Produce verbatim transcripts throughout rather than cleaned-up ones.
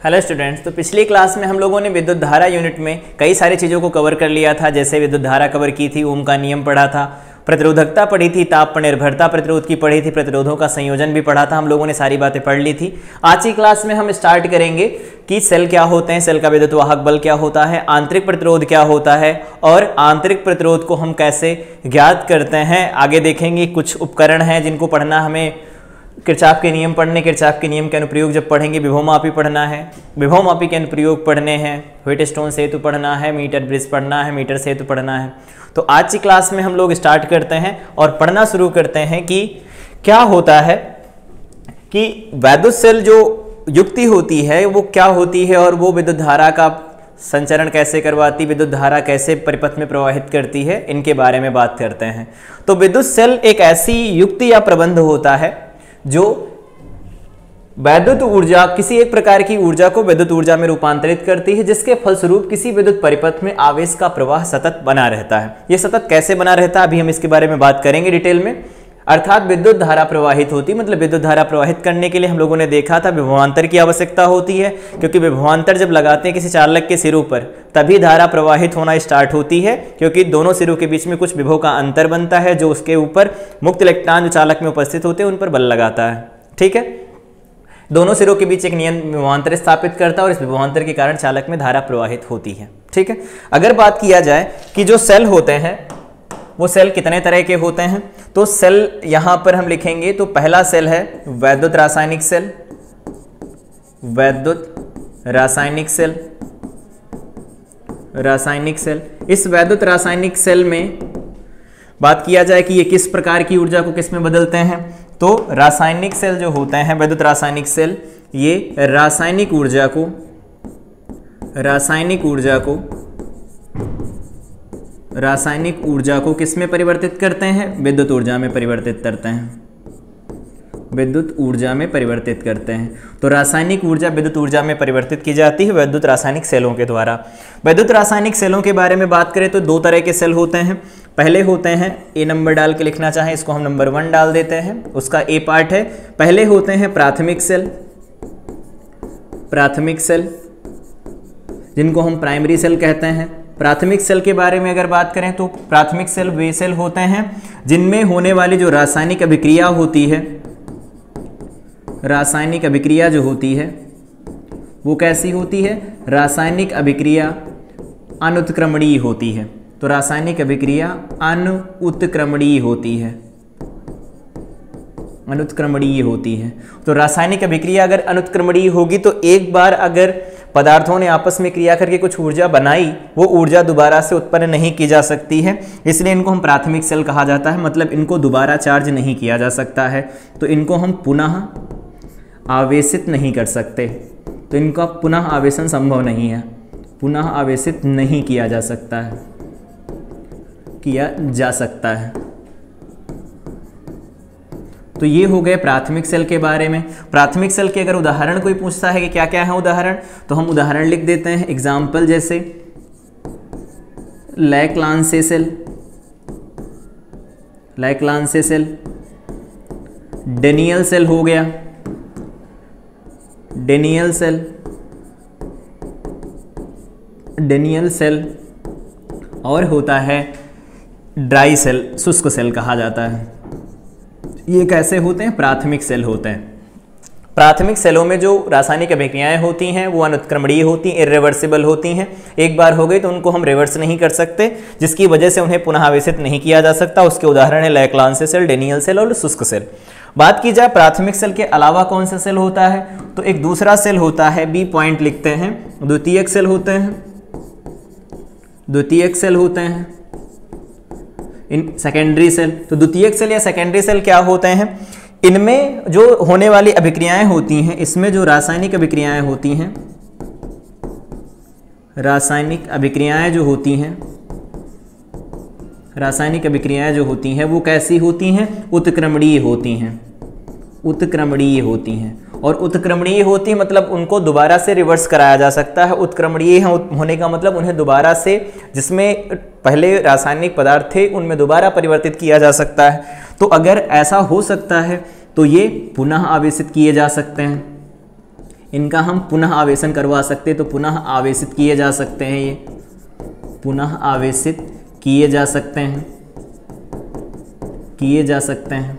Hello students, तो पिछली class में हम लोगों ने विद्युत धारा यूनिट में कई सारी चीज़ों को कवर कर लिया था। जैसे विद्युत धारा कवर की थी, ओम का नियम पढ़ा था, प्रतिरोधकता पढ़ी थी, ताप पर निर्भरता प्रतिरोध की पढ़ी थी, प्रतिरोधों का संयोजन भी पढ़ा था। हम लोगों ने सारी बातें पढ़ ली थी। आज की क्लास में हम स्टार्ट करेंगे कि सेल क्या होते हैं, सेल का विद्युत वाहक बल क्या होता है, आंतरिक प्रतिरोध क्या होता है और आंतरिक प्रतिरोध को हम कैसे ज्ञात करते हैं। आगे देखेंगे कुछ उपकरण हैं जिनको पढ़ना हमें किरचॉफ के नियम पढ़ने, किरचॉफ के नियम के अनुप्रयोग जब पढ़ेंगे, विभवमापी पढ़ना है, विभवमापी के अनुप्रयोग पढ़ने हैं, व्हीटस्टोन सेतु पढ़ना है, मीटर ब्रिज पढ़ना है, मीटर सेतु पढ़ना है। तो आज की क्लास में हम लोग स्टार्ट करते हैं और पढ़ना शुरू करते हैं कि क्या होता है कि वैद्युत सेल जो युक्ति होती है वो क्या होती है और वो विद्युत धारा का संचरण कैसे करवाती, विद्युत धारा कैसे परिपथ में प्रवाहित करती है, इनके बारे में बात करते हैं। तो विद्युत सेल एक ऐसी युक्ति या प्रबंध होता है जो वैद्युत ऊर्जा, किसी एक प्रकार की ऊर्जा को विद्युत ऊर्जा में रूपांतरित करती है, जिसके फलस्वरूप किसी विद्युत परिपथ में आवेश का प्रवाह सतत बना रहता है। यह सतत कैसे बना रहता है, अभी हम इसके बारे में बात करेंगे डिटेल में। अर्थात विद्युत धारा प्रवाहित होती, मतलब विद्युत धारा प्रवाहित करने के लिए हम लोगों ने देखा था विभवांतर की आवश्यकता होती है, क्योंकि विभवांतर जब लगाते हैं किसी चालक के सिरों पर तभी धारा प्रवाहित होना स्टार्ट होती है, क्योंकि दोनों सिरों के बीच में कुछ विभव का अंतर बनता है जो उसके ऊपर मुक्त इलेक्ट्रॉन जो चालक में उपस्थित होते हैं उन पर बल लगाता है। ठीक है, दोनों सिरों के बीच एक नियंत्रण विभवांतर स्थापित करता है और इस विभवांतर के कारण चालक में धारा प्रवाहित होती है। ठीक है, अगर बात किया जाए कि जो सेल होते हैं वो सेल कितने तरह के होते हैं, तो सेल यहां पर हम लिखेंगे तो पहला सेल है वैद्युत रासायनिक सेल, वैद्युत रासायनिक सेल, रासायनिक सेल। इस वैद्युत रासायनिक सेल में बात किया जाए कि ये किस प्रकार की ऊर्जा को किस में बदलते हैं, तो रासायनिक सेल जो होते हैं, वैद्युत रासायनिक सेल, ये रासायनिक ऊर्जा को रासायनिक ऊर्जा को रासायनिक ऊर्जा को किस में परिवर्तित करते हैं, विद्युत ऊर्जा में परिवर्तित करते हैं, विद्युत ऊर्जा में परिवर्तित करते हैं। तो रासायनिक ऊर्जा विद्युत ऊर्जा में परिवर्तित की जाती है वैद्युत रासायनिक सेलों के द्वारा। वैद्युत रासायनिक सेलों के बारे में बात करें तो दो तरह के सेल होते हैं। पहले होते हैं, ए नंबर डाल के लिखना चाहें इसको हम नंबर वन डाल देते हैं, उसका ए पार्ट है। पहले होते हैं प्राथमिक सेल, प्राथमिक सेल जिनको हम प्राइमरी सेल कहते हैं। प्राथमिक सेल के बारे में अगर बात करें तो प्राथमिक सेल वे सेल होते हैं जिनमें होने वाली जो रासायनिक अभिक्रिया होती है, रासायनिक अभिक्रिया जो होती है वो कैसी होती है, रासायनिक अभिक्रिया अनुत्क्रमणीय होती है। तो रासायनिक अभिक्रिया अनुत्क्रमणीय होती है, अनुत्क्रमणीय होती है। तो रासायनिक अभिक्रिया अगर अनुत्क्रमणीय होगी तो एक बार अगर पदार्थों ने आपस में क्रिया करके कुछ ऊर्जा बनाई, वो ऊर्जा दोबारा से उत्पन्न नहीं की जा सकती है, इसलिए इनको हम प्राथमिक सेल कहा जाता है। मतलब इनको दोबारा चार्ज नहीं किया जा सकता है, तो इनको हम पुनः आवेशित नहीं कर सकते, तो इनका पुनः आवेशन संभव नहीं है, पुनः आवेशित नहीं किया जा सकता है, किया जा सकता है। तो ये हो गए प्राथमिक सेल के बारे में। प्राथमिक सेल के अगर उदाहरण कोई पूछता है कि क्या क्या है उदाहरण, तो हम उदाहरण लिख देते हैं। एग्जाम्पल जैसे Leclanche cell, Leclanche cell, Daniell cell हो गया, डेनियल सेल, डेनियल सेल, और होता है ड्राई सेल, शुष्क सेल कहा जाता है। ये कैसे होते हैं, प्राथमिक सेल होते हैं। प्राथमिक सेलों में जो रासायनिक अभिक्रियाएं होती हैं वो अनुत्क्रमणीय होती हैं, इर्रिवर्सिबल होती हैं। एक बार हो गई तो उनको हम रिवर्स नहीं कर सकते, जिसकी वजह से उन्हें पुनः आवेशित नहीं किया जा सकता। उसके उदाहरण है लैक्लांसे सेल, डेनियल सेल और शुष्क सेल। बात की जाए प्राथमिक सेल के अलावा कौन सा सेल होता है, तो एक दूसरा सेल होता है, बी पॉइंट लिखते हैं, द्वितीयक सेल होते हैं, द्वितीयक सेल होते हैं इन सेकेंडरी सेल। तो द्वितीयक सेल या सेकेंडरी सेल क्या होते हैं, इनमें जो होने वाली अभिक्रियाएं होती हैं, इसमें जो रासायनिक अभिक्रियाएं होती हैं, रासायनिक अभिक्रियाएं जो होती हैं, रासायनिक अभिक्रियाएं जो होती हैं वो कैसी होती हैं, उत्क्रमणीय होती हैं, उत्क्रमणीय होती हैं। और उत्क्रमणीय होती है मतलब उनको दोबारा से रिवर्स कराया जा सकता है। उत्क्रमणीय होने का मतलब उन्हें दोबारा से, जिसमें पहले रासायनिक पदार्थ थे उनमें दोबारा परिवर्तित किया जा सकता है। तो अगर ऐसा हो सकता है तो ये पुनः आवेशित किए जा सकते हैं। इनका हम पुनः आवेशन करवा सकते हैं, तो पुनः आवेशित किए जा सकते हैं, ये पुनः आवेशित किए जा सकते हैं किए जा सकते हैं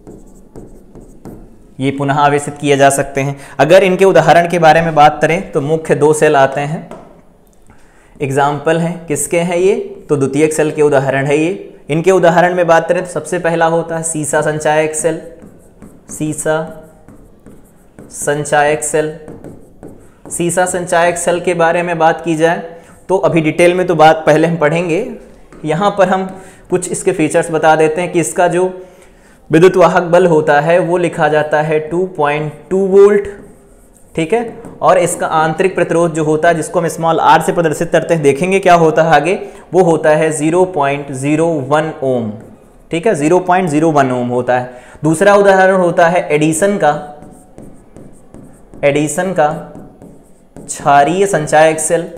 ये पुनः आवेशित किए जा सकते हैं। अगर इनके उदाहरण के बारे में बात करें तो मुख्य दो सेल आते हैं, एग्जाम्पल हैं किसके हैं ये, तो द्वितीयक सेल के उदाहरण है ये। इनके उदाहरण में बात करें तो सबसे पहला होता है सीसा संचायक सेल, सीसा संचायक सेल। सीसा संचायक सेल के बारे में बात की जाए तो अभी डिटेल में तो बात पहले हम पढ़ेंगे, यहाँ पर हम कुछ इसके फीचर्स बता देते हैं कि इसका जो विद्युत वाहक बल होता है वो लिखा जाता है टू पॉइंट टू वोल्ट, ठीक है। और इसका आंतरिक प्रतिरोध जो होता है जिसको हम स्मॉल आर से प्रदर्शित करते हैं, देखेंगे क्या होता है आगे, वो होता है zero point zero one ohm, ठीक है, zero point zero one ohm होता है। दूसरा उदाहरण होता है एडिसन का एडिसन का क्षारीय संचायक सेल,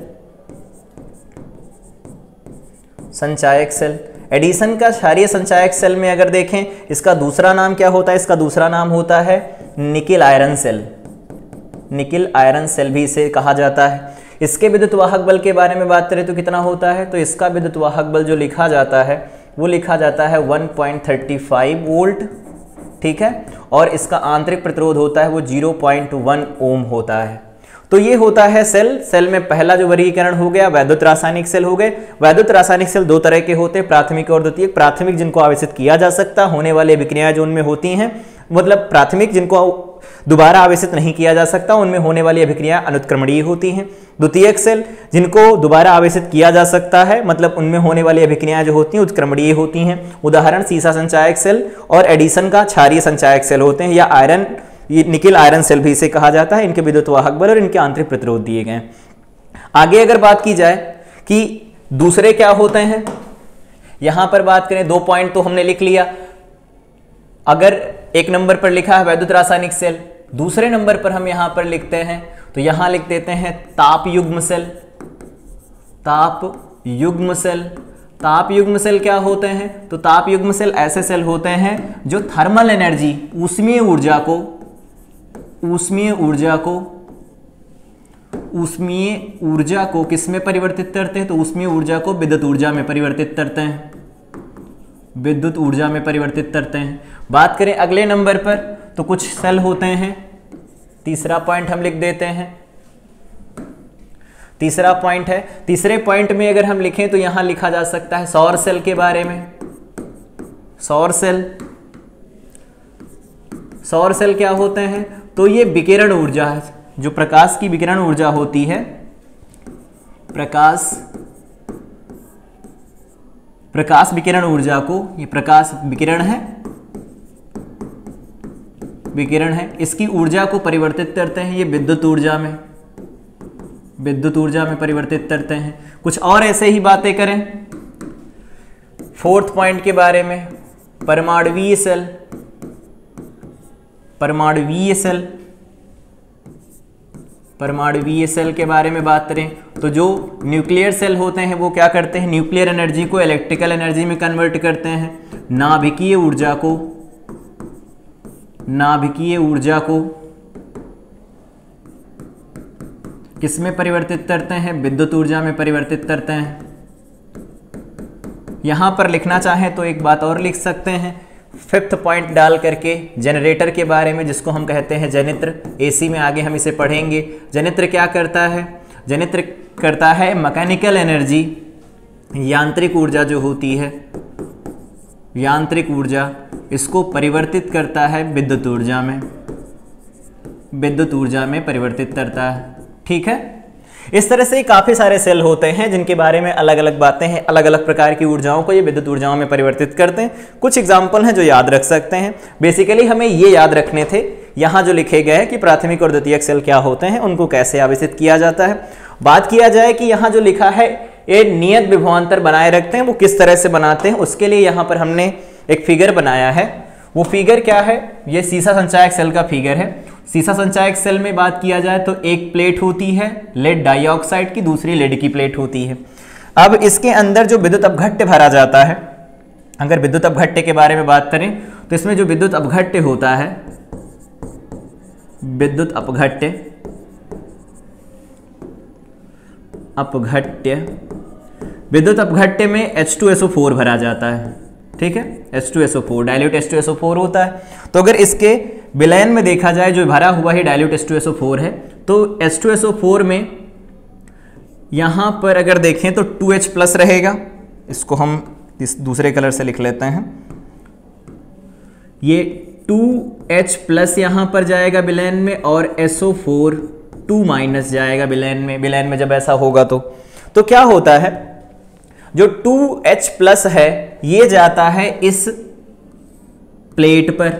संचायक सेल। एडिसन का क्षारीय संचायक सेल में अगर देखें, इसका दूसरा नाम क्या होता है, इसका दूसरा नाम होता है nickel iron cell, nickel iron cell भी इसे कहा जाता है। इसके विद्युत वाहक बल के बारे में बात करें तो कितना होता है, तो इसका विद्युत वाहक बल जो लिखा जाता है वो लिखा जाता है one point three five volt, ठीक है। और इसका आंतरिक प्रतिरोध होता है वो ज़ीरो पॉइंट वन ओम होता है। तो ये होता है सेल। सेल में पहला जो वर्गीकरण हो गया वैद्युत रासायनिक सेल हो गए। वैद्युत रासायनिक सेल दो तरह के होते हैं, प्राथमिक और द्वितीयक। प्राथमिक जिनको आवेशित किया जा सकता, होने वाली अभिक्रियाएं जो उनमें होती हैं, मतलब प्राथमिक जिनको दोबारा आवेशित नहीं किया जा सकता, उनमें होने वाली अभिक्रियाएं अनुत्क्रमणीय होती हैं। द्वितीयक सेल जिनको दोबारा आवेशित किया जा सकता है, मतलब उनमें होने वाली अभिक्रियाएं जो होती हैं उत्क्रमणीय होती हैं। उदाहरण सीसा संचायक सेल और एडिसन का क्षारीय संचायक सेल होते हैं, या आयरन, ये निकिल आयरन सेल भी इसे कहा जाता है। इनके विद्युत वाहक बल और इनके आंतरिक प्रतिरोध दिए गए हैं। आगे अगर बात की जाए कि दूसरे क्या होते हैं, यहां पर बात करें, दो पॉइंट तो हमने लिख लिया। अगर एक नंबर पर लिखा है वैद्युत रासायनिक सेल, दूसरे नंबर पर हम यहां पर लिखते हैं तो यहां लिख देते हैं ताप युग्म सेल, ताप युग्म सेल। ताप युग्म सेल क्या होते हैं, तो ताप युग्म सेल ऐसे सेल होते हैं जो थर्मल एनर्जी, ऊष्मीय ऊर्जा को ऊष्मीय ऊर्जा को ऊष्मीय ऊर्जा को किस में परिवर्तित करते हैं, तो ऊष्मीय ऊर्जा को विद्युत ऊर्जा में परिवर्तित करते हैं, विद्युत ऊर्जा में परिवर्तित करते हैं। बात करें अगले नंबर पर तो कुछ सेल होते हैं, तीसरा पॉइंट हम लिख देते हैं। तीसरा पॉइंट है, तीसरे पॉइंट में अगर हम लिखें तो यहां लिखा जा सकता है सौर सेल के बारे में। सौर सेल, सौर सेल क्या होते हैं, तो ये विकिरण ऊर्जा है, जो प्रकाश की विकिरण ऊर्जा होती है, प्रकाश प्रकाश विकिरण ऊर्जा को, ये प्रकाश विकिरण है, विकिरण है, इसकी ऊर्जा को परिवर्तित करते हैं ये विद्युत ऊर्जा में, विद्युत ऊर्जा में परिवर्तित करते हैं। कुछ और ऐसे ही बातें करें, फोर्थ पॉइंट के बारे में, परमाणुवीय सेल, परमाणुवीय सेल, परमाणुवीय सेल के बारे में बात करें तो जो न्यूक्लियर सेल होते हैं वो क्या करते हैं, न्यूक्लियर एनर्जी को इलेक्ट्रिकल एनर्जी में कन्वर्ट करते हैं। नाभिकीय ऊर्जा को, नाभिकीय ऊर्जा को किस में परिवर्तित करते हैं, विद्युत ऊर्जा में परिवर्तित करते हैं। यहां पर लिखना चाहें तो एक बात और लिख सकते हैं, फिफ्थ पॉइंट डाल करके जनरेटर के बारे में, जिसको हम कहते हैं जनित्र। एसी में आगे हम इसे पढ़ेंगे। जनित्र क्या करता है, जनित्र करता है मैकेनिकल एनर्जी, यांत्रिक ऊर्जा जो होती है, यांत्रिक ऊर्जा, इसको परिवर्तित करता है विद्युत ऊर्जा में, विद्युत ऊर्जा में परिवर्तित करता है, ठीक है। इस तरह से काफ़ी सारे सेल होते हैं जिनके बारे में अलग अलग बातें हैं, अलग अलग प्रकार की ऊर्जाओं को ये विद्युत ऊर्जाओं में परिवर्तित करते हैं। कुछ एग्जाम्पल हैं जो याद रख सकते हैं। बेसिकली हमें ये याद रखने थे, यहाँ जो लिखे गए हैं कि प्राथमिक और द्वितीयक सेल क्या होते हैं, उनको कैसे आवेशित किया जाता है। बात किया जाए कि यहाँ जो लिखा है ये नियत विभवांतर बनाए रखते हैं, वो किस तरह से बनाते हैं, उसके लिए यहाँ पर हमने एक फिगर बनाया है। वो फिगर क्या है, ये सीसा संचायक सेल का फिगर है। सीसा संचायक सेल में बात किया जाए तो एक प्लेट होती है लेड डाइऑक्साइड की, दूसरी लेड की प्लेट होती है। अब इसके अंदर जो विद्युत अपघट्य भरा जाता है, अगर विद्युत अपघट्य के बारे में बात करें तो इसमें जो विद्युत अपघट्य होता है, विद्युत अपघट्य अपघट्य, विद्युत अपघट्य में H two S O four भरा जाता है, ठीक है, H two S O four dilute H two S O four होता है। तो अगर इसके विलयन में देखा जाए जो भरा हुआ ही dilute H two S O four है, तो H two S O four में यहाँ पर अगर देखें तो टू एच प्लस रहेगा, इसको हम इस दूसरे कलर से लिख लेते हैं, ये टू एच प्लस यहाँ पर जाएगा विलयन में और S O four two minus जाएगा विलयन में। विलयन में जब ऐसा होगा तो तो क्या होता है, जो टू एच प्लस है ये जाता है इस प्लेट पर,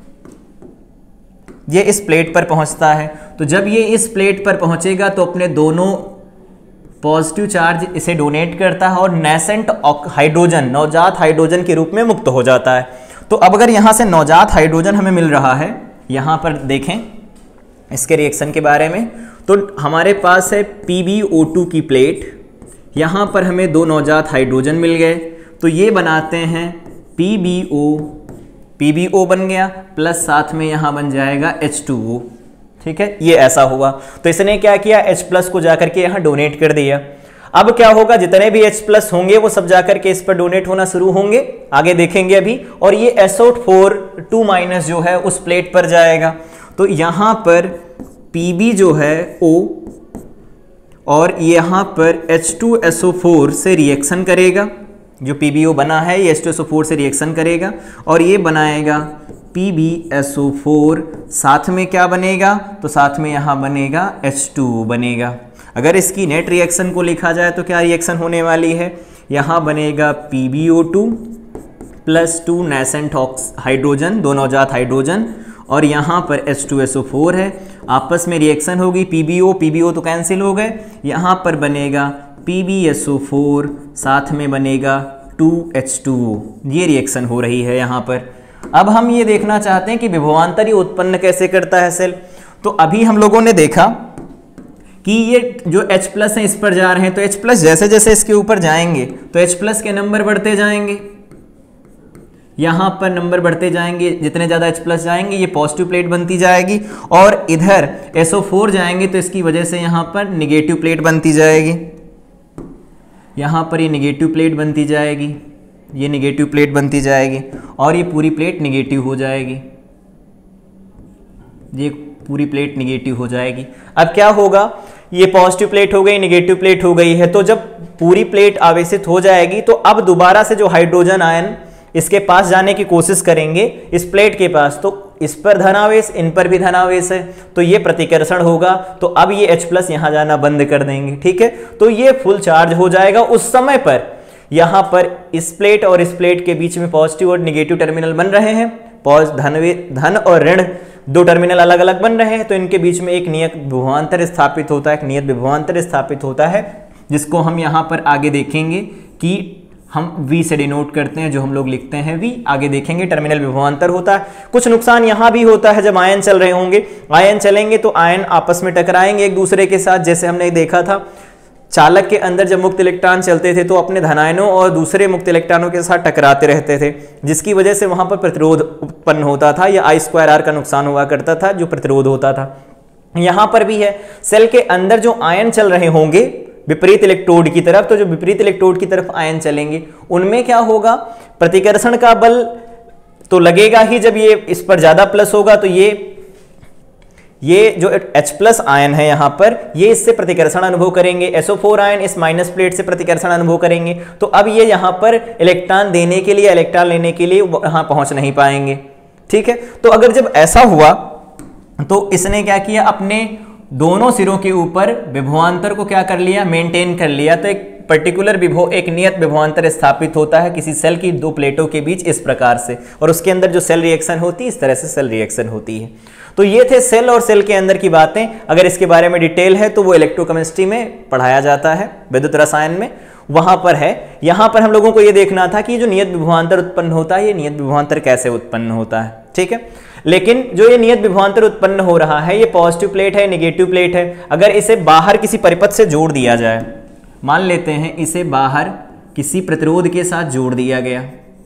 ये इस प्लेट पर पहुंचता है। तो जब ये इस प्लेट पर पहुंचेगा तो अपने दोनों पॉजिटिव चार्ज इसे डोनेट करता है और नेसेंट हाइड्रोजन, नवजात हाइड्रोजन के रूप में मुक्त हो जाता है। तो अब अगर यहां से नवजात हाइड्रोजन हमें मिल रहा है, यहां पर देखें इसके रिएक्शन के बारे में, तो हमारे पास है पी बी ओ टू की प्लेट, यहाँ पर हमें दो नवजात हाइड्रोजन मिल गए, तो ये बनाते हैं P B O, P B O बन गया, प्लस साथ में यहाँ बन जाएगा एच टू ओ, ठीक है, ये ऐसा हुआ। तो इसने क्या किया, H प्लस को जाकर के यहाँ डोनेट कर दिया। अब क्या होगा, जितने भी H प्लस होंगे वो सब जाकर के इस पर डोनेट होना शुरू होंगे, आगे देखेंगे अभी, और ये S O four two minus जो है उस प्लेट पर जाएगा। तो यहाँ पर Pb जो है O और यहाँ पर H two S O four से रिएक्शन करेगा, जो पी बी ओ बना है ये H two S O four से रिएक्शन करेगा और ये बनाएगा P B S O four, साथ में क्या बनेगा, तो साथ में यहाँ बनेगा एच टू ओ बनेगा। अगर इसकी नेट रिएक्शन को लिखा जाए तो क्या रिएक्शन होने वाली है, यहाँ बनेगा P B O two plus two nascent hydrogen, दो नवजात हाइड्रोजन, और यहाँ पर H two S O four है, आपस में रिएक्शन होगी P B O, P B O तो कैंसिल हो गए, यहाँ पर बनेगा P B S O four, साथ में बनेगा टू एच टू ओ, ये रिएक्शन हो रही है यहाँ पर। अब हम ये देखना चाहते हैं कि विभवांतर उत्पन्न कैसे करता है सेल। तो अभी हम लोगों ने देखा कि ये जो H प्लस है इस पर जा रहे हैं, तो H प्लस जैसे जैसे इसके ऊपर जाएंगे तो H प्लस के नंबर बढ़ते जाएंगे, यहाँ पर नंबर बढ़ते जाएंगे, जितने ज़्यादा H प्लस जाएंगे ये पॉजिटिव प्लेट बनती जाएगी, और इधर एस ओ फोर जाएंगे तो इसकी वजह से यहाँ पर निगेटिव प्लेट बनती जाएगी, यहाँ पर ये निगेटिव प्लेट बनती जाएगी, ये निगेटिव प्लेट बनती जाएगी, और ये पूरी प्लेट निगेटिव हो जाएगी, ये पूरी प्लेट निगेटिव हो जाएगी। अब क्या होगा, ये पॉजिटिव प्लेट हो गई, निगेटिव प्लेट हो गई है, तो जब पूरी प्लेट आवेशित हो जाएगी तो अब दोबारा से जो हाइड्रोजन आयन इसके पास जाने की कोशिश करेंगे इस प्लेट के पास, तो इस पर धनावेश, इन पर भी धनावेश है, तो ये प्रतिकर्षण होगा, तो अब ये H प्लस यहाँ जाना बंद कर देंगे, ठीक है, तो ये फुल चार्ज हो जाएगा। उस समय पर यहाँ पर इस प्लेट और इस प्लेट के बीच में पॉजिटिव और निगेटिव टर्मिनल बन रहे हैं, पॉज धन धन और ऋण दो टर्मिनल अलग अलग बन रहे हैं, तो इनके बीच में एक नियत विभवांतर स्थापित होता है, एक नियत विभवांतर स्थापित होता है, जिसको हम यहाँ पर आगे देखेंगे कि हम V से डिनोट करते हैं, जो हम लोग लिखते हैं V, आगे देखेंगे टर्मिनल विभवांतर होता है। कुछ नुकसान यहाँ भी होता है, जब आयन चल रहे होंगे, आयन चलेंगे तो आयन आपस में टकराएंगे एक दूसरे के साथ, जैसे हमने देखा था चालक के अंदर जब मुक्त इलेक्ट्रॉन चलते थे तो अपने धनायनों और दूसरे मुक्त इलेक्ट्रॉनों के साथ टकराते रहते थे, जिसकी वजह से वहां पर प्रतिरोध उत्पन्न होता था, या आई स्क्वायर आर का नुकसान हुआ करता था, जो प्रतिरोध होता था। यहां पर भी है, सेल के अंदर जो आयन चल रहे होंगे विपरीत इलेक्ट्रोड की तरफ, तो जो विपरीत इलेक्ट्रोड की तरफ आयन चलेंगे उनमें क्या होगा, प्रतिकर्षण का बल तो लगेगा ही, जब ये इस पर ज्यादा प्लस होगा तो ये ये जो H प्लस आयन है यहाँ पर, ये इससे प्रतिकर्षण अनुभव करेंगे, एस ओ फोर आयन इस माइनस प्लेट से प्रतिकर्षण अनुभव करेंगे, तो अब ये यहाँ पर इलेक्ट्रॉन देने के लिए, इलेक्ट्रॉन लेने के लिए यहाँ पहुँच नहीं पाएंगे, ठीक है। तो अगर जब ऐसा हुआ तो इसने क्या किया, अपने दोनों सिरों के ऊपर विभवांतर को क्या कर लिया, मेंटेन कर लिया, तो एक पर्टिकुलर विभव, एक नियत विभवांतर स्थापित होता है किसी सेल की दो प्लेटों के बीच इस प्रकार से, और उसके अंदर जो सेल रिएक्शन होती है इस तरह से सेल रिएक्शन होती है। तो ये थे सेल और सेल के अंदर की बातें। अगर इसके बारे में डिटेल है तो वो इलेक्ट्रोकेमिस्ट्री में पढ़ाया जाता है, विद्युत रसायन में, वहां पर है। यहां पर हम लोगों को ये देखना था कि जो नियत विभवांतर उत्पन्न होता है ये नियत विभवांतर कैसे उत्पन्न होता है, ठीक है। लेकिन जो ये नियत विभवांतर उत्पन्न हो रहा है ये पॉजिटिव प्लेट है, नेगेटिव प्लेट है, अगर इसे बाहर किसी परिपथ से जोड़ दिया जाए, मान लेते हैं इसे बाहर किसी प्रतिरोध के साथ जोड़ दिया गया,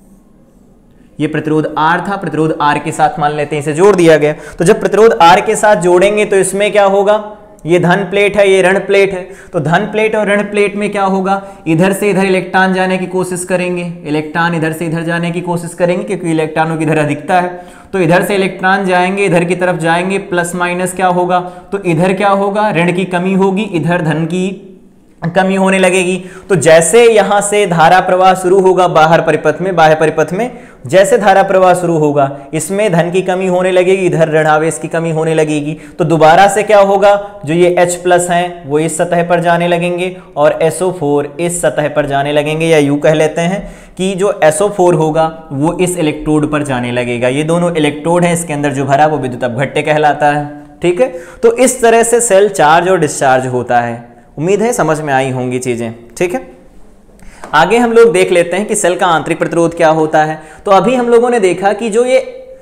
ये प्रतिरोध R था, प्रतिरोध R के साथ मान लेते हैं इसे जोड़ दिया गया, तो जब प्रतिरोध R के साथ जोड़ेंगे तो इसमें क्या होगा, ये धन प्लेट है, ये ऋण प्लेट है। तो धन प्लेट और ऋण प्लेट में क्या होगा, इधर से इधर इलेक्ट्रॉन जाने की कोशिश करेंगे, इलेक्ट्रॉन इधर से इधर जाने की कोशिश करेंगे क्योंकि इलेक्ट्रॉनों की इधर अधिकता है। तो इधर से इलेक्ट्रॉन जाएंगे, इधर की तरफ जाएंगे, प्लस माइनस क्या होगा, तो इधर क्या होगा, ऋण की कमी होगी, इधर धन की कमी होने लगेगी। तो जैसे यहां से धारा प्रवाह शुरू होगा बाहर परिपथ में, बाह्य परिपथ में जैसे धारा प्रवाह शुरू होगा, इसमें धन की कमी होने लगेगी, इधर ऋण आवेश की कमी होने लगेगी। तो दोबारा से क्या होगा, जो ये H प्लस हैं वो इस सतह पर जाने लगेंगे और एस ओ फोर इस सतह पर जाने लगेंगे, या यूं कह लेते हैं कि जो एस ओ फोर होगा वो इस इलेक्ट्रोड पर जाने लगेगा। ये दोनों इलेक्ट्रोड हैं, इसके अंदर जो भरा वो विद्युत अपघट्य कहलाता है। ठीक है, तो इस तरह से सेल चार्ज और डिस्चार्ज होता है। उम्मीद है समझ में आई होंगी चीजें। ठीक है, आगे हम लोग देख लेते हैं कि सेल का आंतरिक प्रतिरोध क्या होता है। तो अभी हम लोगों ने देखा कि जो ये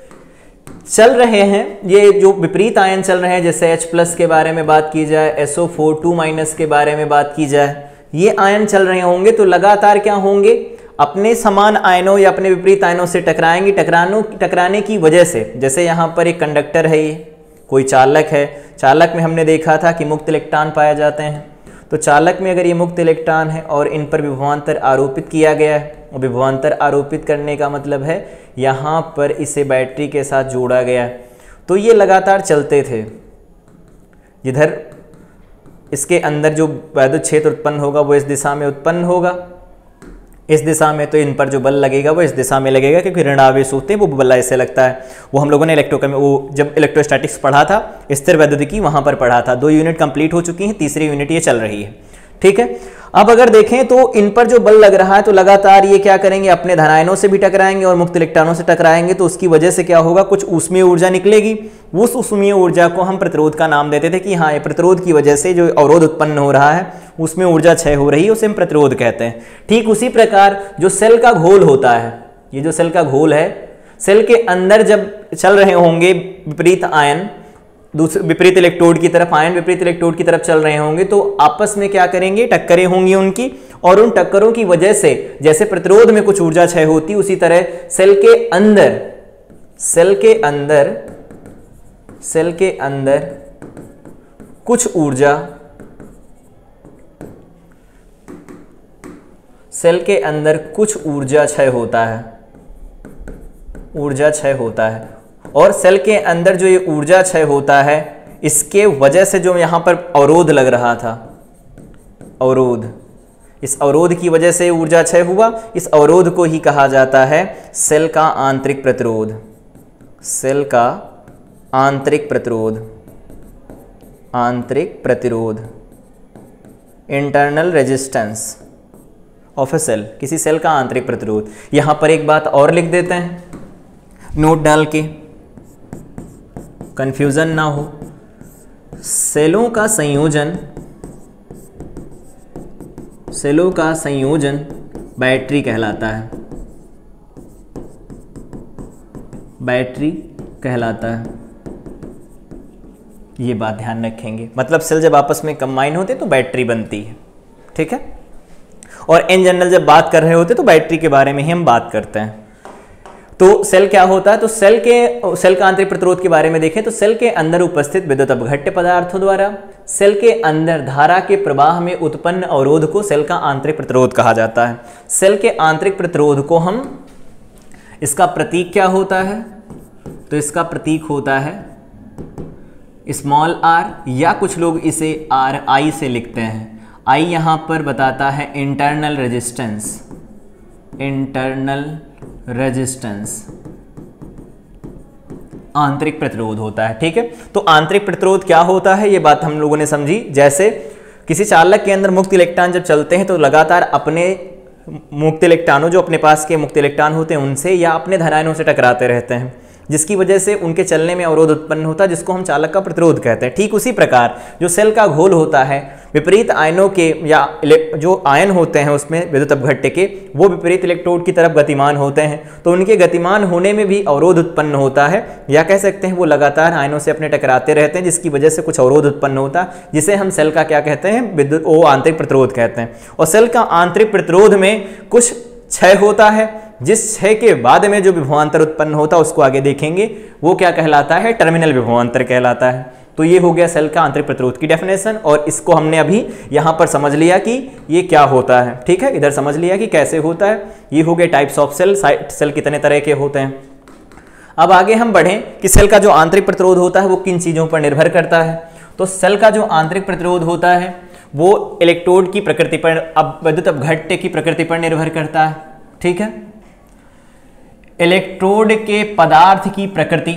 चल रहे हैं, ये जो विपरीत आयन चल रहे हैं, जैसे H प्लस के बारे में बात की जाए, S O four two minus के बारे में बात की जाए, ये आयन चल रहे होंगे तो लगातार क्या होंगे, अपने समान आयनों या अपने विपरीत आयनों से टकराएंगे। टकरानों टकराने की वजह से, जैसे यहाँ पर एक कंडक्टर है, ये कोई चालक है, चालक में हमने देखा था कि मुक्त इलेक्ट्रॉन पाए जाते हैं। तो चालक में अगर ये मुक्त इलेक्ट्रॉन है और इन पर विभवांतर आरोपित किया गया है, और विभवांतर आरोपित करने का मतलब है यहाँ पर इसे बैटरी के साथ जोड़ा गया है, तो ये लगातार चलते थे। जिधर इसके अंदर जो वैद्युत क्षेत्र उत्पन्न होगा वो इस दिशा में उत्पन्न होगा, इस दिशा में, तो इन पर जो बल लगेगा वो इस दिशा में लगेगा क्योंकि ऋण आवेश होते हैं, वो बल ऐसे लगता है। वो हम लोगों ने इलेक्ट्रोकेम वो जब इलेक्ट्रोस्टैटिक्स पढ़ा था, स्थिर वैद्युतिकी, वहां पर पढ़ा था। दो यूनिट कंप्लीट हो चुकी हैं, तीसरी यूनिट ये चल रही है। ठीक है, अब अगर देखें तो इन पर जो बल लग रहा है तो लगातार ये क्या करेंगे, अपने धनायनों से भी टकराएंगे और मुक्त इलेक्ट्रॉनों से टकराएंगे। तो उसकी वजह से क्या होगा, कुछ ऊष्मीय ऊर्जा निकलेगी। उस ऊष्मीय ऊर्जा को हम प्रतिरोध का नाम देते थे कि हाँ, ये प्रतिरोध की वजह से जो अवरोध उत्पन्न हो रहा है उसमें ऊर्जा क्षय हो रही है, उसे हम प्रतिरोध कहते हैं। ठीक उसी प्रकार जो सेल का घोल होता है, ये जो सेल का घोल है, सेल के अंदर जब चल रहे होंगे विपरीत आयन, दूसरे विपरीत इलेक्ट्रोड की तरफ आयन विपरीत इलेक्ट्रोड की तरफ चल रहे होंगे, तो आपस में क्या करेंगे, टक्करें होंगी उनकी, और उन टक्करों की वजह से जैसे प्रतिरोध में कुछ ऊर्जा क्षय होती, उसी तरह सेल के अंदर सेल के अंदर सेल के अंदर कुछ ऊर्जा सेल के अंदर कुछ ऊर्जा क्षय होता है ऊर्जा क्षय होता है और सेल के अंदर जो ये ऊर्जा क्षय होता है, इसके वजह से जो यहाँ पर अवरोध लग रहा था, अवरोध, इस अवरोध की वजह से ऊर्जा क्षय हुआ। इस अवरोध को ही कहा जाता है सेल का आंतरिक प्रतिरोध। सेल का आंतरिक प्रतिरोध आंतरिक प्रतिरोध internal resistance of a cell, किसी सेल का आंतरिक प्रतिरोध। यहां पर एक बात और लिख देते हैं नोट डाल के, कंफ्यूजन ना हो। सेलों का संयोजन सेलों का संयोजन बैटरी कहलाता है बैटरी कहलाता है ये बात ध्यान रखेंगे। मतलब सेल जब आपस में कंबाइन होते तो बैटरी बनती है। ठीक है, और इन जनरल जब बात कर रहे होते तो बैटरी के बारे में ही हम बात करते हैं। तो सेल क्या होता है, तो सेल के सेल का आंतरिक प्रतिरोध के बारे में देखें तो सेल के अंदर उपस्थित विद्युत अपघट्य पदार्थों द्वारा सेल के अंदर धारा के प्रवाह में उत्पन्न अवरोध को सेल का आंतरिक प्रतिरोध कहा जाता है। सेल के आंतरिक प्रतिरोध को हम, इसका प्रतीक क्या होता है, तो इसका प्रतीक होता है स्मॉल आर, या कुछ लोग इसे आर आई से लिखते हैं। आई यहां पर बताता है इंटरनल रेजिस्टेंस इंटरनल रेजिस्टेंस आंतरिक प्रतिरोध होता है। ठीक है, तो आंतरिक प्रतिरोध क्या होता है ये बात हम लोगों ने समझी। जैसे किसी चालक के अंदर मुक्त इलेक्ट्रॉन जब चलते हैं तो लगातार अपने मुक्त इलेक्ट्रॉनों, जो अपने पास के मुक्त इलेक्ट्रॉन होते हैं उनसे या अपने धनायनों से टकराते रहते हैं, जिसकी वजह से उनके चलने में अवरोध उत्पन्न होता है, जिसको हम चालक का प्रतिरोध कहते हैं। ठीक उसी प्रकार जो सेल का घोल होता है, विपरीत आयनों के या जो आयन होते हैं उसमें विद्युत अपघट्य के, वो विपरीत इलेक्ट्रोड की तरफ गतिमान होते हैं, तो उनके गतिमान होने में भी अवरोध उत्पन्न होता है, या कह सकते हैं वो लगातार आयनों से अपने टकराते रहते हैं, जिसकी वजह से कुछ अवरोध उत्पन्न होता है, जिसे हम सेल का क्या कहते हैं, विद्युत वो आंतरिक प्रतिरोध कहते हैं। और सेल का आंतरिक प्रतिरोध में कुछ क्षय होता है, जिस क्षय के बाद में जो विभवांतर उत्पन्न होता है उसको आगे देखेंगे, वो क्या कहलाता है, टर्मिनल विभवांतर कहलाता है। तो ये हो गया सेल का आंतरिक प्रतिरोध की डेफिनेशन, और इसको हमने अभी यहाँ पर समझ लिया कि ये क्या होता है। ठीक है, इधर समझ लिया कि कैसे होता है। ये हो गए टाइप्स ऑफ सेल, सेल कितने तरह के होते हैं। अब आगे हम बढ़ें कि सेल का जो आंतरिक प्रतिरोध होता है वो किन चीज़ों पर निर्भर करता है। तो सेल का जो आंतरिक प्रतिरोध होता है वो इलेक्ट्रोड की प्रकृति पर, अब विद्युत अपघट्य की प्रकृति पर निर्भर करता है। ठीक है, इलेक्ट्रोड के पदार्थ की प्रकृति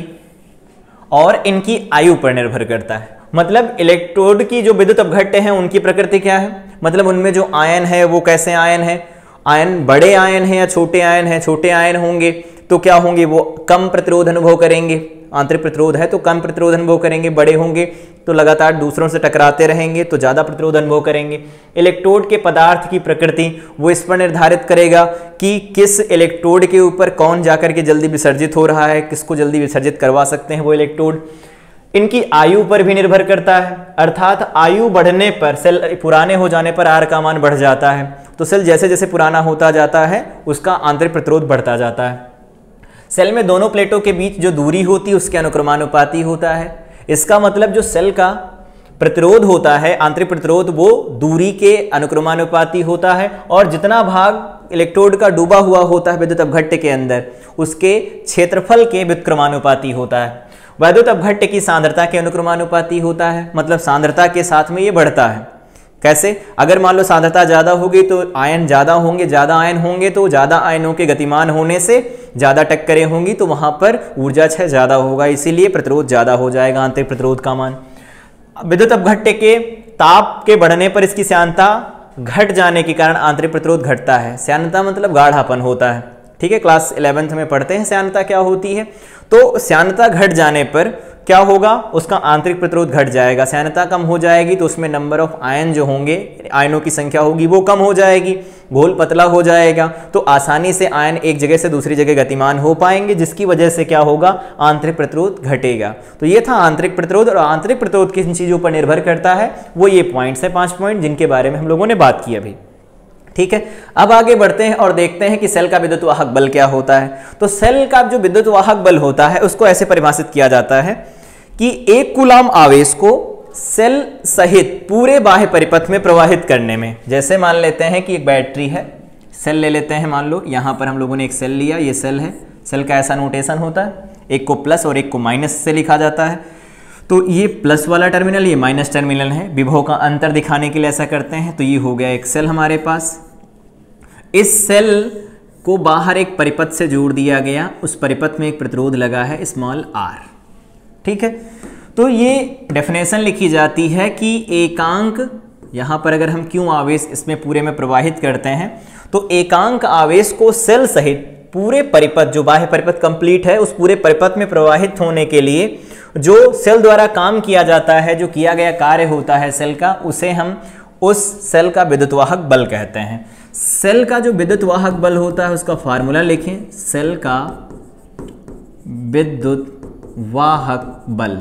और इनकी आयु पर निर्भर करता है। मतलब इलेक्ट्रोड की जो विद्युत अपघट्य है उनकी प्रकृति क्या है, मतलब उनमें जो आयन है वो कैसे आयन है, आयन बड़े आयन है या छोटे आयन है। छोटे आयन होंगे तो क्या होंगे, वो कम प्रतिरोध अनुभव करेंगे, आंतरिक प्रतिरोध है तो कम प्रतिरोध अनुभव करेंगे। बड़े होंगे तो लगातार दूसरों से टकराते रहेंगे तो ज़्यादा प्रतिरोध अनुभव करेंगे। इलेक्ट्रोड के पदार्थ की प्रकृति वो इस पर निर्धारित करेगा कि किस इलेक्ट्रोड के ऊपर कौन जाकर के जल्दी विसर्जित हो रहा है, किसको जल्दी विसर्जित करवा सकते हैं वो इलेक्ट्रोड। इनकी आयु पर भी निर्भर करता है, अर्थात आयु बढ़ने पर, सेल पुराने हो जाने पर आर का मान बढ़ जाता है, तो सेल जैसे जैसे पुराना होता जाता है उसका आंतरिक प्रतिरोध बढ़ता जाता है। सेल में दोनों प्लेटों के बीच जो दूरी होती है उसके अनुक्रमानुपाती होता है। इसका मतलब जो सेल का प्रतिरोध होता है, आंतरिक प्रतिरोध, वो दूरी के अनुक्रमानुपाती होता है, और जितना भाग इलेक्ट्रोड का डूबा हुआ होता है विद्युत अपघट्य के अंदर उसके क्षेत्रफल के व्युत्क्रमानुपाती होता है। विद्युत अपघट्य की सांद्रता के अनुक्रमानुपाती होता है, मतलब सांद्रता के साथ में ये बढ़ता है। कैसे, अगर मान लो सांद्रता ज़्यादा होगी तो आयन ज़्यादा होंगे, ज़्यादा आयन होंगे तो ज़्यादा आयनों के गतिमान होने से ज़्यादा टक्करें होंगी तो वहाँ पर ऊर्जा क्षय ज़्यादा होगा, इसीलिए प्रतिरोध ज़्यादा हो जाएगा, आंतरिक प्रतिरोध का मान। विद्युत अपघट्य के ताप के बढ़ने पर इसकी श्यानता घट जाने के कारण आंतरिक प्रतिरोध घटता है। श्यानता मतलब गाढ़ापन होता है। ठीक है, क्लास इलेवेंथ में पढ़ते हैं श्यानता क्या होती है। तो श्यानता घट जाने पर क्या होगा, उसका आंतरिक प्रतिरोध घट जाएगा। श्यानता कम हो जाएगी तो उसमें नंबर ऑफ आयन जो होंगे, आयनों की संख्या होगी वो कम हो जाएगी, घोल पतला हो जाएगा, तो आसानी से आयन एक जगह से दूसरी जगह गतिमान हो पाएंगे, जिसकी वजह से क्या होगा, आंतरिक प्रतिरोध घटेगा। तो ये था आंतरिक प्रतिरोध, और आंतरिक प्रतिरोध किन चीज़ों पर निर्भर करता है, वो ये पॉइंट्स है, पांच पॉइंट जिनके बारे में हम लोगों ने बात की अभी। ठीक है, अब आगे बढ़ते हैं और देखते हैं कि सेल का विद्युत वाहक बल क्या होता है। तो सेल का जो विद्युत वाहक बल होता है उसको ऐसे परिभाषित किया जाता है कि एक कूलाम आवेश को सेल सहित पूरे बाह्य परिपथ में प्रवाहित करने में, जैसे मान लेते हैं कि एक बैटरी है, सेल ले लेते हैं, मान लो यहाँ पर हम लोगों ने एक सेल लिया, ये सेल है। सेल का ऐसा नोटेशन होता है, एक को प्लस और एक को माइनस से लिखा जाता है। तो ये प्लस वाला टर्मिनल, ये माइनस टर्मिनल है, विभव का अंतर दिखाने के लिए ऐसा करते हैं। तो ये हो गया एक सेल हमारे पास। इस सेल को बाहर एक परिपथ से जोड़ दिया गया, उस परिपथ में एक प्रतिरोध लगा है स्मॉल आर। ठीक है, तो ये डेफिनेशन लिखी जाती है कि एकांक, यहाँ पर अगर हम क्यों आवेश इसमें पूरे में प्रवाहित करते हैं, तो एकांक आवेश को सेल सहित पूरे परिपथ, जो बाह्य परिपथ कंप्लीट है, उस पूरे परिपथ में प्रवाहित होने के लिए जो सेल द्वारा काम किया जाता है, जो किया गया कार्य होता है सेल का, उसे हम उस सेल का विद्युत वाहक बल कहते हैं। सेल का जो विद्युत वाहक बल होता है उसका फार्मूला लिखें, सेल का विद्युत वाहक बल।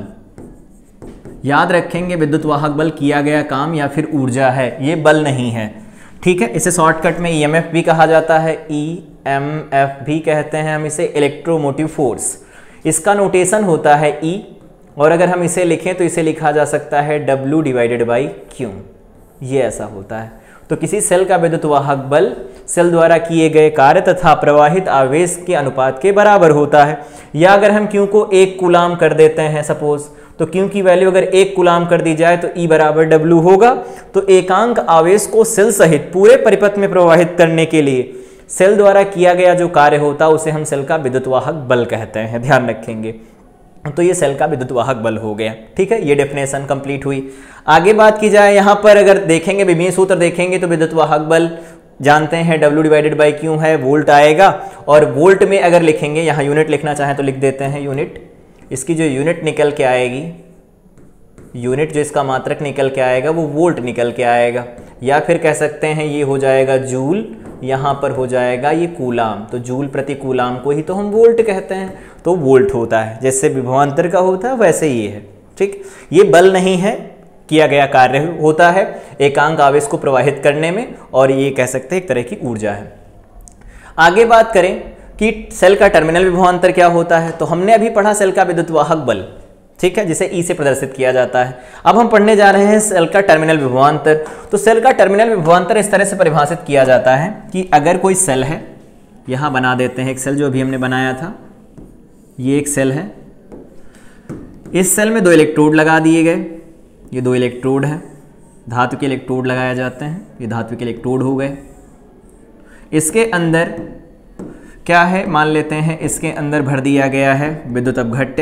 याद रखेंगे विद्युत वाहक बल किया गया काम या फिर ऊर्जा है, ये बल नहीं है। ठीक है, इसे शॉर्टकट में ईएमएफ भी कहा जाता है, ईएमएफ भी कहते हैं हम इसे, इलेक्ट्रोमोटिव फोर्स। इसका नोटेशन होता है ई, और अगर हम इसे लिखें तो इसे लिखा जा सकता है डब्ल्यू डिवाइडेड बाई क्यू, ये ऐसा होता है। तो किसी सेल का विद्युत वाहक बल सेल द्वारा किए गए कार्य तथा प्रवाहित आवेश के अनुपात के बराबर होता है। या अगर हम क्यू को एक कूलाम कर देते हैं सपोज, तो क्यू की वैल्यू अगर एक कूलाम कर दी जाए तो ई बराबर डब्ल्यू होगा। तो एकांक आवेश को सेल सहित पूरे परिपथ में प्रवाहित करने के लिए सेल द्वारा किया गया जो कार्य होता है उसे हम सेल का विद्युत वाहक बल कहते हैं, ध्यान रखेंगे। तो ये सेल का विद्युत वाहक बल हो गया। ठीक है, ये डेफिनेशन कंप्लीट हुई। आगे बात की जाए, यहाँ पर अगर देखेंगे विभेद सूत्र देखेंगे तो विद्युत वाहक बल जानते हैं डब्ल्यू डिवाइडेड बाई क्यू है, वोल्ट आएगा। और वोल्ट में अगर लिखेंगे, यहाँ यूनिट लिखना चाहें तो लिख देते हैं यूनिट। इसकी जो यूनिट निकल के आएगी, यूनिट जो इसका मात्रक निकल के आएगा वो वोल्ट निकल के आएगा, या फिर कह सकते हैं ये हो जाएगा जूल, यहाँ पर हो जाएगा ये कूलाम। तो जूल प्रति कूलाम को ही तो हम वोल्ट कहते हैं, तो वोल्ट होता है। जैसे विभवांतर का होता है वैसे ये है। ठीक, ये बल नहीं है, किया गया कार्य होता है एकांक आवेश को प्रवाहित करने में, और ये कह सकते हैं एक तरह की ऊर्जा है। आगे बात करें कि सेल का टर्मिनल विभवांतर क्या होता है, तो हमने अभी पढ़ा सेल का विद्युत वाहक बल। ठीक है, जिसे ई से प्रदर्शित किया जाता है। अब हम पढ़ने जा रहे हैं सेल का टर्मिनल विभवांतर। तो सेल का टर्मिनल विभवांतर इस तरह से परिभाषित किया जाता है कि अगर कोई सेल है, यहाँ बना देते हैं एक सेल जो अभी हमने बनाया था, ये एक सेल है, इस सेल में दो इलेक्ट्रोड लगा दिए गए, ये दो इलेक्ट्रोड हैं, धातु के इलेक्ट्रोड लगाए जाते हैं, ये धातु के इलेक्ट्रोड हो गए। इसके अंदर क्या है, मान लेते हैं इसके अंदर भर दिया गया है विद्युत अपघट्य,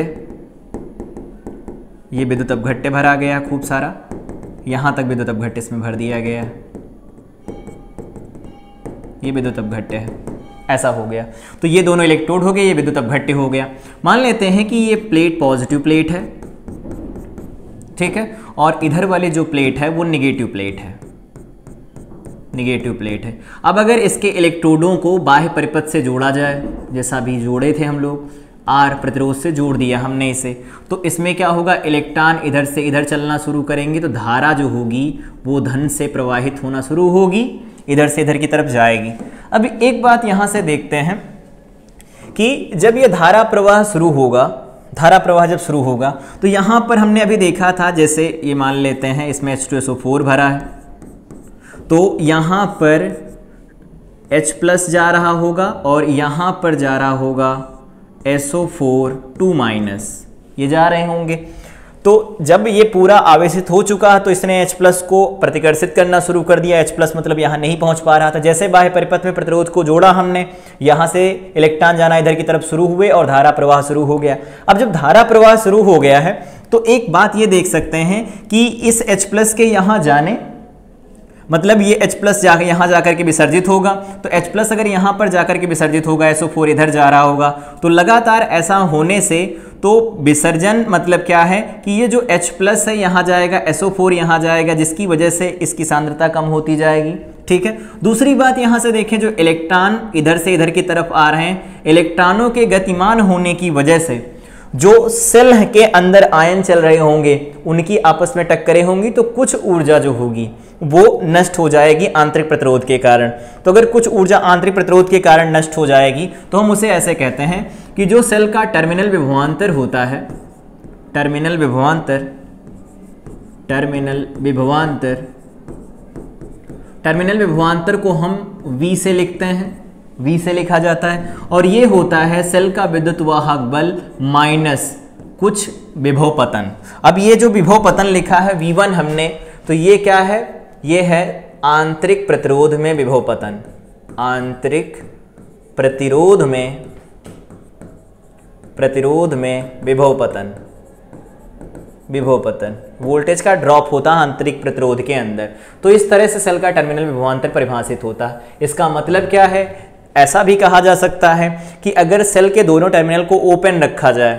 ये विद्युत अपघट्य भरा गया खूब सारा, यहाँ तक विद्युत अपघट्य इसमें भर दिया गया है, ये विद्युत अपघट्य है, ऐसा हो गया। तो ये दोनों इलेक्ट्रोड हो गए, ये विद्युत अपघट्य हो गया। मान लेते हैं कि ये प्लेट पॉजिटिव प्लेट है, ठीक है, और इधर वाली जो प्लेट है वो निगेटिव प्लेट है, निगेटिव प्लेट है। अब अगर इसके इलेक्ट्रोडों को बाह्य परिपथ से जोड़ा जाए, जैसा अभी जोड़े थे हम लोग, आर प्रतिरोध से जोड़ दिया हमने इसे, तो इसमें क्या होगा, इलेक्ट्रॉन इधर से इधर चलना शुरू करेंगे, तो धारा जो होगी वो धन से प्रवाहित होना शुरू होगी, इधर से इधर की तरफ जाएगी। अब एक बात यहाँ से देखते हैं कि जब ये धारा प्रवाह शुरू होगा, धारा प्रवाह जब शुरू होगा, तो यहाँ पर हमने अभी देखा था, जैसे ये मान लेते हैं इसमें H two S O four भरा है, तो यहाँ पर H प्लस जा रहा होगा और यहाँ पर जा रहा होगा S O four two minus, ये जा रहे होंगे। तो जब ये पूरा आवेशित हो चुका है तो इसने H प्लस को प्रतिकर्षित करना शुरू कर दिया। H प्लस मतलब यहाँ नहीं पहुँच पा रहा था। जैसे बाह्य परिपथ में प्रतिरोध को जोड़ा हमने, यहाँ से इलेक्ट्रॉन जाना इधर की तरफ शुरू हुए और धारा प्रवाह शुरू हो गया। अब जब धारा प्रवाह शुरू हो गया है तो एक बात ये देख सकते हैं कि इस H प्लस के यहाँ जाने, मतलब ये H प्लस जा यहाँ जाकर के विसर्जित होगा, तो H प्लस अगर यहाँ पर जाकर के विसर्जित होगा, एस ओ फोर इधर जा रहा होगा, तो लगातार ऐसा होने से तो विसर्जन मतलब क्या है कि ये जो H प्लस है यहाँ जाएगा, एस ओ फोर यहाँ जाएगा, जिसकी वजह से इसकी सांद्रता कम होती जाएगी। ठीक है, दूसरी बात यहाँ से देखें, जो इलेक्ट्रॉन इधर से इधर की तरफ आ रहे हैं, इलेक्ट्रॉनों के गतिमान होने की वजह से जो सेल के अंदर आयन चल रहे होंगे उनकी आपस में टक्करें होंगी, तो कुछ ऊर्जा जो होगी वो नष्ट हो जाएगी आंतरिक प्रतिरोध के कारण। तो अगर कुछ ऊर्जा आंतरिक प्रतिरोध के कारण नष्ट हो जाएगी तो हम उसे ऐसे कहते हैं कि जो सेल का टर्मिनल विभवांतर होता है, टर्मिनल विभवांतर, टर्मिनल विभवांतर, टर्मिनल विभवांतर को हम V से लिखते हैं, V से लिखा जाता है, और ये होता है सेल का विद्युत वाहक बल माइनस कुछ विभव पतन। अब ये जो विभव पतन लिखा है वी वन हमने, तो ये क्या है, ये है आंतरिक प्रतिरोध में विभव पतन, आंतरिक प्रतिरोध में, प्रतिरोध में विभव पतन, विभव पतन, वोल्टेज का ड्रॉप होता है आंतरिक प्रतिरोध के अंदर। तो इस तरह से सेल का टर्मिनल विभवांतर परिभाषित होता है। इसका मतलब क्या है, ऐसा भी कहा जा सकता है कि अगर सेल के दोनों टर्मिनल को ओपन रखा जाए,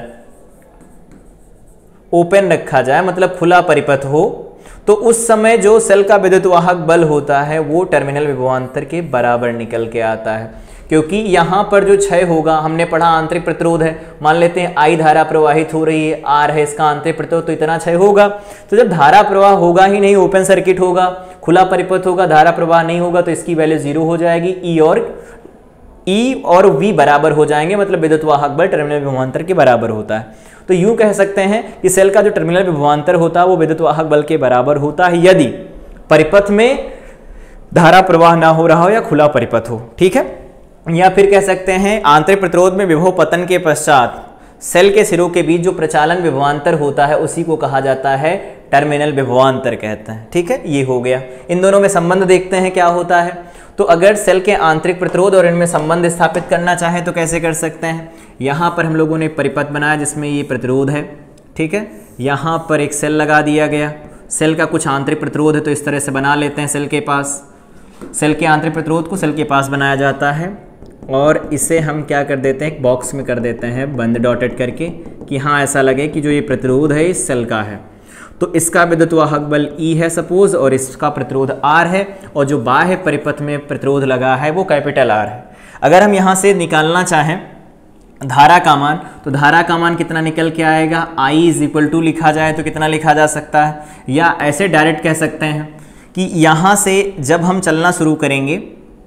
ओपन रखा जाए मतलब खुला परिपथ हो, तो उस समय जो सेल का विद्युत वाहक बल होता है वो टर्मिनल विभवांतर के बराबर निकल के आता है। क्योंकि यहाँ पर जो क्षय होगा, हमने पढ़ा आंतरिक प्रतिरोध है, मान लेते हैं आई धारा प्रवाहित हो रही है, आर है इसका आंतरिक प्रतिरोध, तो इतना क्षय होगा। तो जब धारा प्रवाह होगा ही नहीं, ओपन सर्किट होगा, खुला परिपथ होगा, धारा प्रवाह नहीं होगा, तो इसकी वैल्यू जीरो हो जाएगी। ई और ई और वी बराबर हो जाएंगे, मतलब विद्युत वाहक बल टर्मिनल विभवांतर के बराबर होता है। तो यूं कह सकते हैं कि सेल का जो टर्मिनल विभवांतर होता है वो विद्युत वाहक बल के बराबर होता है यदि परिपथ में धारा प्रवाह ना हो रहा हो या खुला परिपथ हो। ठीक है, या फिर कह सकते हैं आंतरिक प्रतिरोध में विभव पतन के पश्चात सेल के सिरों के बीच जो प्रचालन विभवांतर होता है उसी को कहा जाता है टर्मिनल विभवांतर कहते हैं। ठीक है, ये हो गया। इन दोनों में संबंध देखते हैं क्या होता है। तो अगर सेल के आंतरिक प्रतिरोध और इनमें संबंध स्थापित करना चाहे तो कैसे कर सकते हैं। यहाँ पर हम लोगों ने एक परिपथ बनाया जिसमें ये प्रतिरोध है। ठीक है, यहाँ पर एक सेल लगा दिया गया, सेल का कुछ आंतरिक प्रतिरोध है तो इस तरह से बना लेते हैं। सेल के पास, सेल के आंतरिक प्रतिरोध को सेल के पास बनाया जाता है और इसे हम क्या कर देते हैं, एक बॉक्स में कर देते हैं बंद डॉटेड करके, कि हाँ ऐसा लगे कि जो ये प्रतिरोध है इस सेल का है। तो इसका विद्युत वाहक बल E है सपोज, और इसका प्रतिरोध R है, और जो बाह्य परिपथ में प्रतिरोध लगा है वो कैपिटल R है। अगर हम यहाँ से निकालना चाहें धारा का मान, तो धारा का मान कितना निकल के आएगा, I इज इक्वल टू लिखा जाए तो कितना लिखा जा सकता है, या ऐसे डायरेक्ट कह सकते हैं कि यहाँ से जब हम चलना शुरू करेंगे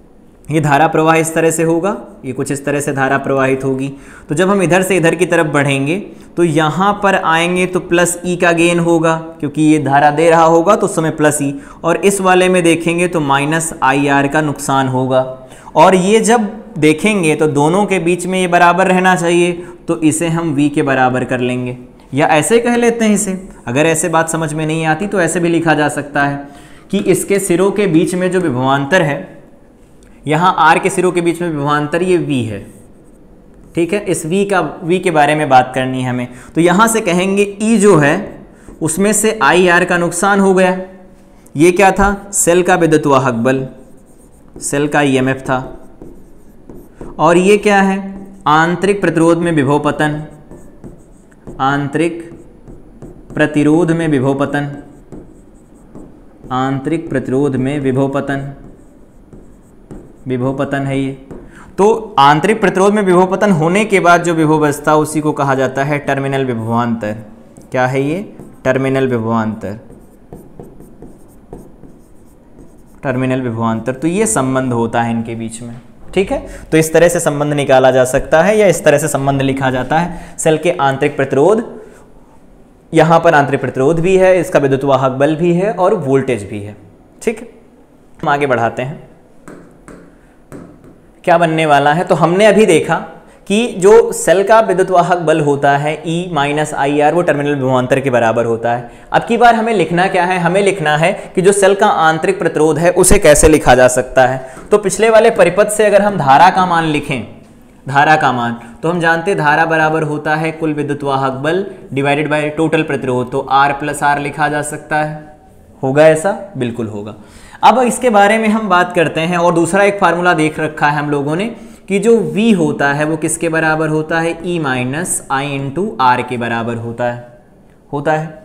ये धारा प्रवाह इस तरह से होगा, ये कुछ इस तरह से धारा प्रवाहित होगी। तो जब हम इधर से इधर की तरफ बढ़ेंगे तो यहाँ पर आएंगे तो प्लस ई का गेन होगा, क्योंकि ये धारा दे रहा होगा तो उस समय प्लस ई, और इस वाले में देखेंगे तो माइनस आई आर का नुकसान होगा। और ये जब देखेंगे तो दोनों के बीच में ये बराबर रहना चाहिए, तो इसे हम v के बराबर कर लेंगे, या ऐसे कह लेते हैं इसे। अगर ऐसे बात समझ में नहीं आती तो ऐसे भी लिखा जा सकता है कि इसके सिरों के बीच में जो विभवांतर है, यहाँ r के सिरों के बीच में विभवांतर ये v है, ठीक है। इस v का v के बारे में बात करनी है हमें। तो यहाँ से कहेंगे E जो है उसमें से आई आर का नुकसान हो गया। ये क्या था? सेल का विद्युत वाहक बल, सेल का ई एम एफ था। और ये क्या है? आंतरिक प्रतिरोध में विभव पतन, आंतरिक प्रतिरोध में विभव पतन, आंतरिक प्रतिरोध में विभव पतन, विभव पतन है ये। तो आंतरिक प्रतिरोध में विभव पतन होने के बाद जो विभव बचता है उसी को कहा जाता है टर्मिनल विभवांतर। क्या है ये? टर्मिनल विभवांतर, टर्मिनल विभवांतर। तो ये संबंध होता है इनके बीच में, ठीक है। तो इस तरह से संबंध निकाला जा सकता है, या इस तरह से संबंध लिखा जाता है। सेल के आंतरिक प्रतिरोध, यहाँ पर आंतरिक प्रतिरोध भी है, इसका विद्युत वाहक बल भी है और वोल्टेज भी है, ठीक है। हम आगे बढ़ाते हैं, क्या बनने वाला है। तो हमने अभी देखा कि जो सेल का विद्युत वाहक बल होता है E माइनस आई आर, वो टर्मिनल विभवांतर के बराबर होता है। अब की बार हमें लिखना क्या है? हमें लिखना है कि जो सेल का आंतरिक प्रतिरोध है उसे कैसे लिखा जा सकता है। तो पिछले वाले परिपथ से अगर हम धारा का मान लिखें, धारा का मान, तो हम जानते हैं धारा बराबर होता है कुल विद्युत वाहक बल डिवाइडेड बाय टोटल प्रतिरोध। तो R प्लस आर लिखा जा सकता है। होगा ऐसा? बिल्कुल होगा। अब इसके बारे में हम बात करते हैं, और दूसरा एक फार्मूला देख रखा है हम लोगों ने कि जो V होता है वो किसके बराबर होता है? E minus I into R के बराबर होता है, होता है।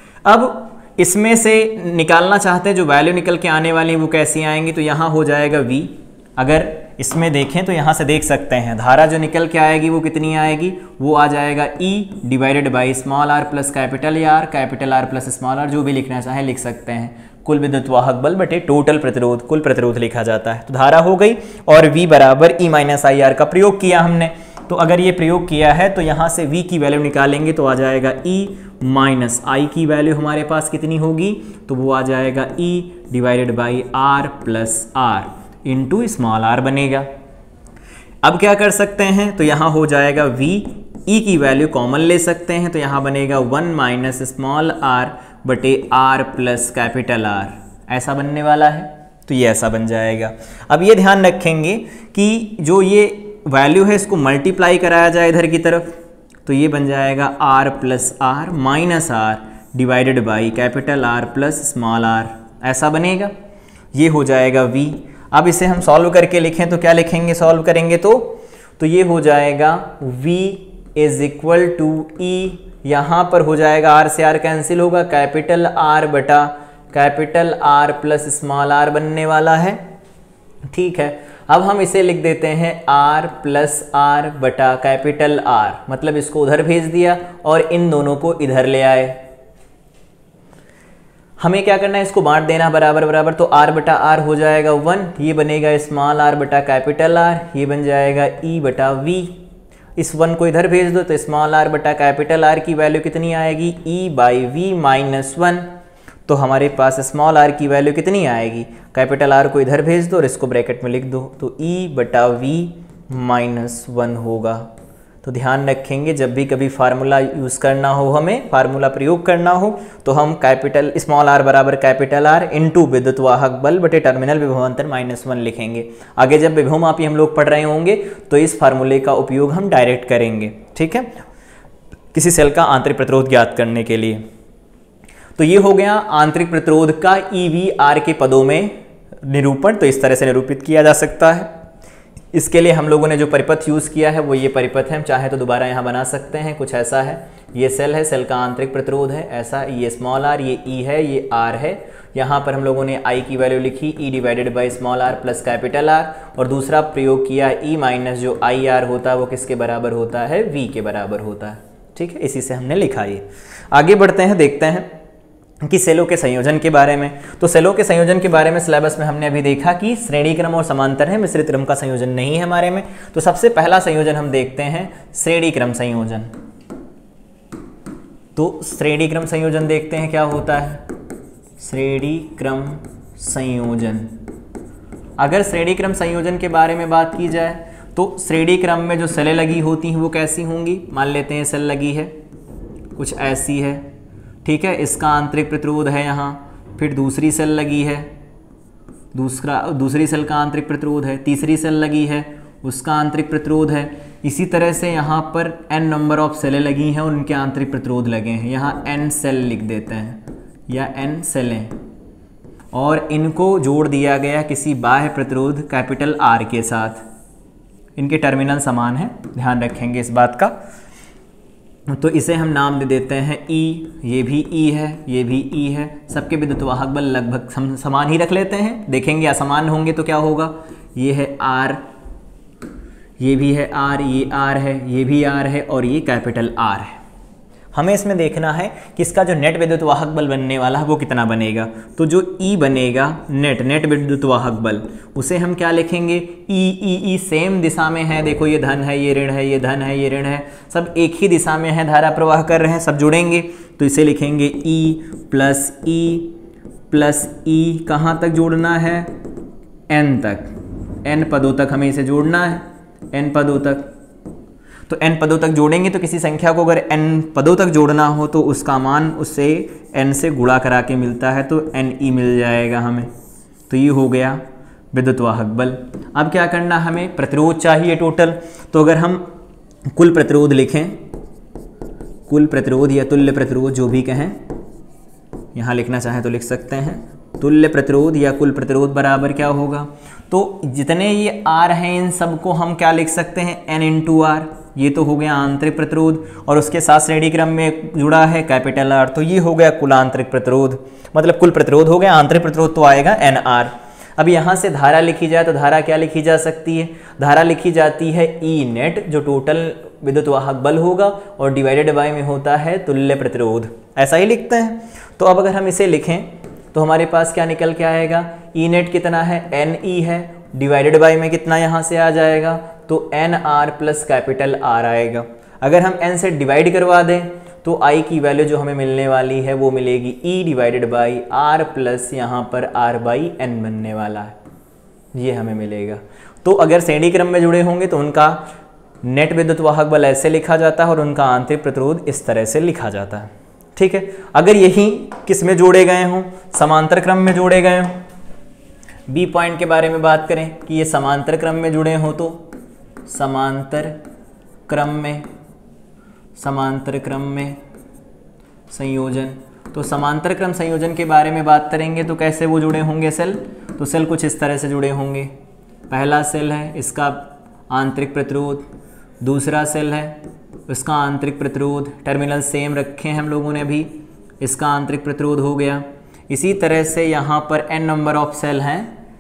अब इसमें से निकालना चाहते हैं जो वैल्यू निकल के आने वाली वो कैसी आएंगी? तो यहाँ हो जाएगा V। अगर इसमें देखें तो यहाँ से देख सकते हैं धारा जो निकल के आएगी वो कितनी आएगी? वो आ जाएगा E divided by small R plus capital R, capital R plus small R, जो भी लिखना चाहे लिख सकते हैं। कुल विद्युत वाहक बल बटे टोटल प्रतिरोध, कुल प्रतिरोध लिखा जाता है। तो धारा हो गई, और V बराबर E माइनस आई आर का प्रयोग किया हमने। तो अगर ये प्रयोग किया है तो यहाँ से V की वैल्यू निकालेंगे तो आ जाएगा E माइनस आई की वैल्यू हमारे पास कितनी होगी? तो वो आ जाएगा E divided by R plus R into small R बनेगा। अब क्या कर सकते हैं? तो यहाँ हो जाएगा V, E की वैल्यू कॉमन ले सकते हैं, तो यहाँ बनेगा वन माइनस स्मॉल आर बटे आर प्लस कैपिटल आर, ऐसा बनने वाला है। तो ये ऐसा बन जाएगा। अब ये ध्यान रखेंगे कि जो ये वैल्यू है इसको मल्टीप्लाई कराया जाए इधर की तरफ, तो ये बन जाएगा R plus R minus R divided by capital R plus small R, ऐसा बनेगा। ये हो जाएगा V। अब इसे हम सॉल्व करके लिखें तो क्या लिखेंगे? सॉल्व करेंगे तो तो ये हो जाएगा V is equal to E, यहाँ पर हो जाएगा R से R कैंसिल होगा, कैपिटल R बटा capital R plus small r बनने वाला है, ठीक है। अब हम इसे लिख देते हैं R प्लस आर बटा कैपिटल R, मतलब इसको उधर भेज दिया और इन दोनों को इधर ले आए। हमें क्या करना है? इसको बांट देना बराबर बराबर। तो R बटा R हो जाएगा वन, ये बनेगा स्मॉल r बटा कैपिटल R, ये बन जाएगा E बटा V। इस वन को इधर भेज दो तो स्मॉल r बटा कैपिटल R की वैल्यू कितनी आएगी? E by V minus one. तो हमारे पास स्मॉल r की वैल्यू कितनी आएगी? कैपिटल R को इधर भेज दो और इसको ब्रैकेट में लिख दो, तो E बटा वी माइनस वन होगा। तो ध्यान रखेंगे जब भी कभी फार्मूला यूज़ करना हो, हमें फार्मूला प्रयोग करना हो, तो हम कैपिटल स्मॉल r बराबर कैपिटल R इंटू विद्युत वाहक बल बटे टर्मिनल विभवांतर माइनस वन लिखेंगे। आगे जब विभव मापी हम लोग पढ़ रहे होंगे तो इस फार्मूले का उपयोग हम डायरेक्ट करेंगे, ठीक है, किसी सेल का आंतरिक प्रतिरोध ज्ञात करने के लिए। तो ये हो गया आंतरिक प्रतिरोध का ई वी आर के पदों में निरूपण। तो इस तरह से निरूपित किया जा सकता है। इसके लिए हम लोगों ने जो परिपथ यूज़ किया है वो ये परिपथ है, हम चाहे तो दोबारा यहाँ बना सकते हैं। कुछ ऐसा है, ये सेल है, सेल का आंतरिक प्रतिरोध है ऐसा, ये स्मॉल आर, ये ई है, ये आर है। यहाँ पर हम लोगों ने आई की वैल्यू लिखी E divided by small R plus capital R, और दूसरा प्रयोग किया ई माइनस जो आई आर होता है वो किसके बराबर होता है? वी के बराबर होता है, ठीक है। इसी से हमने लिखा ये। आगे बढ़ते हैं, देखते हैं कि सेलों के संयोजन के बारे में। तो सेलों के संयोजन के बारे में सिलेबस में हमने अभी देखा कि श्रेणी क्रम और समांतर है, मिश्रित क्रम का संयोजन नहीं है हमारे में। तो सबसे पहला संयोजन हम देखते हैं श्रेणी क्रम संयोजन। तो श्रेणी क्रम संयोजन देखते हैं क्या होता है। श्रेणी क्रम संयोजन, अगर श्रेणी क्रम संयोजन के बारे में बात की जाए तो श्रेणी क्रम में जो सेलें लगी होती हैं वो कैसी होंगी। मान लेते हैं सेल लगी है कुछ ऐसी है, ठीक है, इसका आंतरिक प्रतिरोध है यहाँ, फिर दूसरी सेल लगी है, दूसरा दूसरी सेल का आंतरिक प्रतिरोध है, तीसरी सेल लगी है उसका आंतरिक प्रतिरोध है। इसी तरह से यहाँ पर n नंबर ऑफ सेलें लगी हैं और उनके आंतरिक प्रतिरोध लगे हैं, यहाँ n सेल लिख देते हैं या n सेलें, और इनको जोड़ दिया गया किसी बाह्य प्रतिरोध कैपिटल R के साथ। इनके टर्मिनल समान हैं, ध्यान रखेंगे इस बात का। तो इसे हम नाम दे देते हैं E, ये भी E है, ये भी E है। सबके विद्युत वाहक बल लगभग सम, समान ही रख लेते हैं। देखेंगे असमान होंगे तो क्या होगा, ये है R, ये भी है R, ये R है, ये भी R है और ये कैपिटल R है। हमें इसमें देखना है कि इसका जो नेट विद्युत वाहक बल बनने वाला है वो कितना बनेगा। तो जो E बनेगा नेट नेट विद्युत वाहक बल, उसे हम क्या लिखेंगे, E E E सेम दिशा में है। देखो ये धन है, ये ऋण है, ये धन है, ये ऋण है, सब एक ही दिशा में है, धारा प्रवाह कर रहे हैं, सब जुड़ेंगे। तो इसे लिखेंगे E plus E plus E, कहाँ तक जोड़ना है, N तक, N पदों तक हमें इसे जोड़ना है, N पदों तक। तो n पदों तक जोड़ेंगे तो किसी संख्या को अगर n पदों तक जोड़ना हो तो उसका मान उससे n से गुणा करा के मिलता है, तो Ne मिल जाएगा हमें। तो ये हो गया विद्युत वाहक बल। अब क्या करना, हमें प्रतिरोध चाहिए टोटल। तो अगर हम कुल प्रतिरोध लिखें, कुल प्रतिरोध या तुल्य प्रतिरोध जो भी कहें, यहाँ लिखना चाहें तो लिख सकते हैं, तुल्य प्रतिरोध या कुल प्रतिरोध बराबर क्या होगा। तो जितने ये R हैं इन सबको हम क्या लिख सकते हैं, N इंटू आर। ये तो हो गया आंतरिक प्रतिरोध और उसके साथ श्रेणी क्रम में जुड़ा है कैपिटल R, तो ये हो गया कुल आंतरिक प्रतिरोध, मतलब कुल प्रतिरोध हो गया। आंतरिक प्रतिरोध तो आएगा एन आर। अब यहाँ से धारा लिखी जाए तो धारा क्या लिखी जा सकती है, धारा लिखी जाती है ई नेट, जो टोटल विद्युत वाहक बल होगा, और डिवाइडेड बाय में होता है तुल्य प्रतिरोध, ऐसा ही लिखते हैं। तो अब अगर हम इसे लिखें तो हमारे पास क्या निकल के आएगा, ई नेट कितना है, एन ई है, डिवाइडेड बाय में कितना यहाँ से आ जाएगा, तो N R plus capital R आएगा। अगर हम एन से डिवाइड करवा दें तो आई की वैल्यू जो हमें मिलने वाली है वो मिलेगी E divided by R plus यहाँ पर आर बाई एन बनने वाला है, ये हमें मिलेगा। तो अगर श्रेणी क्रम में जुड़े होंगे तो उनका नेट विद्युत वाहक बल ऐसे लिखा जाता है और उनका आंतरिक प्रतिरोध इस तरह से लिखा जाता है, ठीक है। अगर यही किस में जोड़े गए हों, समांतर क्रम में जोड़े गए हों, बी पॉइंट के बारे में बात करें कि ये समांतर क्रम में जुड़े हों, तो समांतर क्रम में समांतर क्रम में संयोजन, तो समांतर क्रम संयोजन के बारे में बात करेंगे तो कैसे वो जुड़े होंगे सेल, तो सेल कुछ इस तरह से जुड़े होंगे। पहला सेल है इसका आंतरिक प्रतिरोध, दूसरा सेल है इसका आंतरिक प्रतिरोध, टर्मिनल सेम रखे हैं हम लोगों ने अभी, इसका आंतरिक प्रतिरोध हो गया। इसी तरह से यहाँ पर n नंबर ऑफ सेल हैं,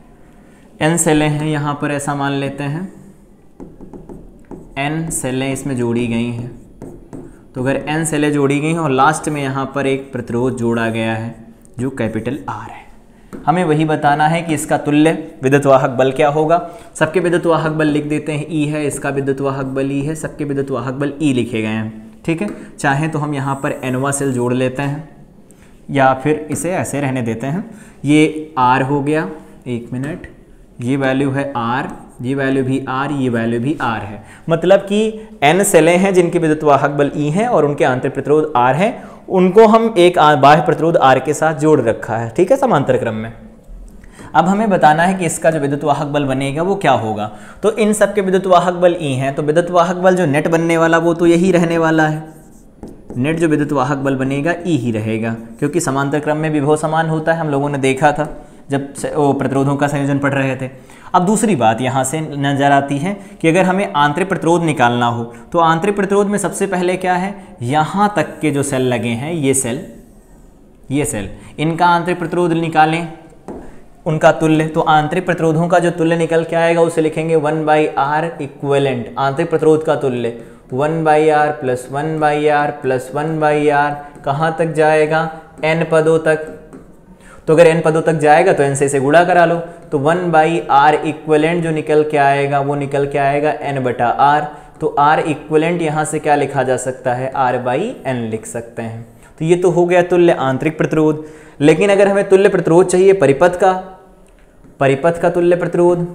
n सेलें हैं यहाँ पर, ऐसा मान लेते हैं n सेलें इसमें जोड़ी गई हैं। तो अगर n सेलें जोड़ी गई हैं और लास्ट में यहाँ पर एक प्रतिरोध जोड़ा गया है जो कैपिटल R है, हमें वही बताना है कि इसका तुल्य विद्युत वाहक बल क्या होगा। सबके विद्युत वाहक बल लिख देते हैं, E है, इसका विद्युत वाहक बल E है, सबके विद्युत वाहक बल E लिखे गए हैं, ठीक है। चाहें तो हम यहाँ पर एनवा सेल जोड़ लेते हैं या फिर इसे ऐसे रहने देते हैं। ये R हो गया, एक मिनट, ये वैल्यू है R, ये वैल्यू भी R, ये वैल्यू भी R है। मतलब कि n सेलें हैं जिनके विद्युत वाहक बल E है और उनके आंतरिक प्रतिरोध R है, उनको हम एक बाह्य प्रतिरोध R के साथ जोड़ रखा है, ठीक है, समांतर क्रम में। अब हमें बताना है कि इसका जो विद्युत वाहक बल बनेगा वो क्या होगा। तो इन सब के विद्युत वाहक बल E हैं, तो विद्युत वाहक बल जो नेट बनने वाला वो तो यही रहने वाला है, नेट जो विद्युत वाहक बल बनेगा E ही रहेगा, क्योंकि समांतर क्रम में विभव समान होता है, हम लोगों ने देखा था जब वो प्रतिरोधों का संयोजन पढ़ रहे थे। अब दूसरी बात यहाँ से नजर आती है कि अगर हमें आंतरिक प्रतिरोध निकालना हो तो आंतरिक प्रतिरोध में सबसे पहले क्या है, यहाँ तक के जो सेल लगे हैं, ये सेल ये सेल इनका आंतरिक प्रतिरोध निकालें, उनका तुल्य। तो आंतरिक प्रतिरोधों का जो तुल्य निकल के आएगा उसे लिखेंगे वन बाई आर इक्विवेलेंट, आंतरिक प्रतिरोध का तुल्य one by R plus one by R plus one by R, कहाँ तक जाएगा, एन पदों तक। तो अगर एन पदों तक जाएगा तो एन से इसे गुणा करा लो, तो वन बाई आर इक्वलेंट जो निकल के आएगा वो निकल के आएगा एन बटा आर। तो आर इक्वलेंट यहाँ से क्या लिखा जा सकता है, आर बाई एन लिख सकते हैं। तो ये तो हो गया तुल्य आंतरिक प्रतिरोध। लेकिन अगर हमें तुल्य प्रतिरोध चाहिए परिपथ का, परिपथ का तुल्य प्रतिरोध,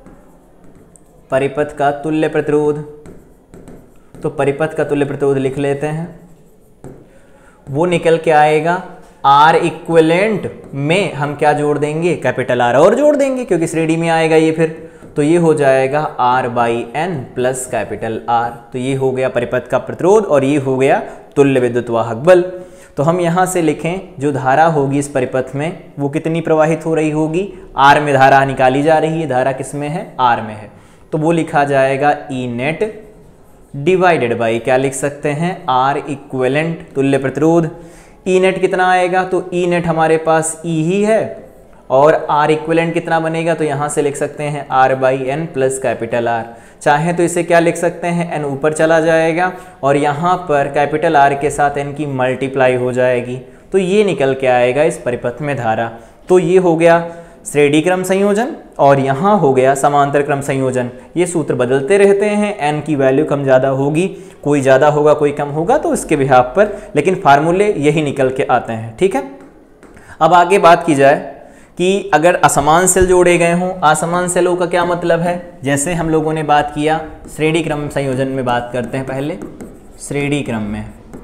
परिपथ का तुल्य प्रतिरोध, तो परिपथ का तुल्य प्रतिरोध लिख लेते हैं। वो निकल के आएगा आर इक्वलेंट में हम क्या जोड़ देंगे, कैपिटल आर और जोड़ देंगे क्योंकि श्रेणी में आएगा ये फिर। तो ये हो जाएगा R by N plus capital R. तो ये हो गया परिपथ का प्रतिरोध और ये हो गया तुल्य विद्युत वाहक बल। तो हम यहाँ से लिखें जो धारा होगी इस परिपथ में वो कितनी प्रवाहित हो रही होगी, आर में धारा निकाली जा रही है, धारा किस में है, आर में है। तो वो लिखा जाएगा ई नेट डिवाइडेड बाई क्या लिख सकते हैं, आर इक्विवेलेंट तुल्य प्रतिरोध। ई नेट कितना आएगा, तो ई नेट हमारे पास ई ही है और आर इक्विवेलेंट कितना बनेगा, तो यहाँ से लिख सकते हैं R by N plus capital R. चाहे तो इसे क्या लिख सकते हैं, एन ऊपर चला जाएगा और यहाँ पर कैपिटल आर के साथ एन की मल्टीप्लाई हो जाएगी। तो ये निकल के आएगा इस परिपथ में धारा। तो ये हो गया श्रेणी क्रम संयोजन और यहाँ हो गया समांतर क्रम संयोजन। ये सूत्र बदलते रहते हैं, एन की वैल्यू कम ज़्यादा होगी, कोई ज़्यादा होगा कोई कम होगा तो उसके बिहाफ पर, लेकिन फार्मूले यही निकल के आते हैं। ठीक है, अब आगे बात की जाए कि अगर असमान सेल जोड़े गए हों, असमान सेलों का क्या मतलब है। जैसे हम लोगों ने बात किया श्रेणी क्रम संयोजन में, बात करते हैं पहले श्रेणी क्रम में।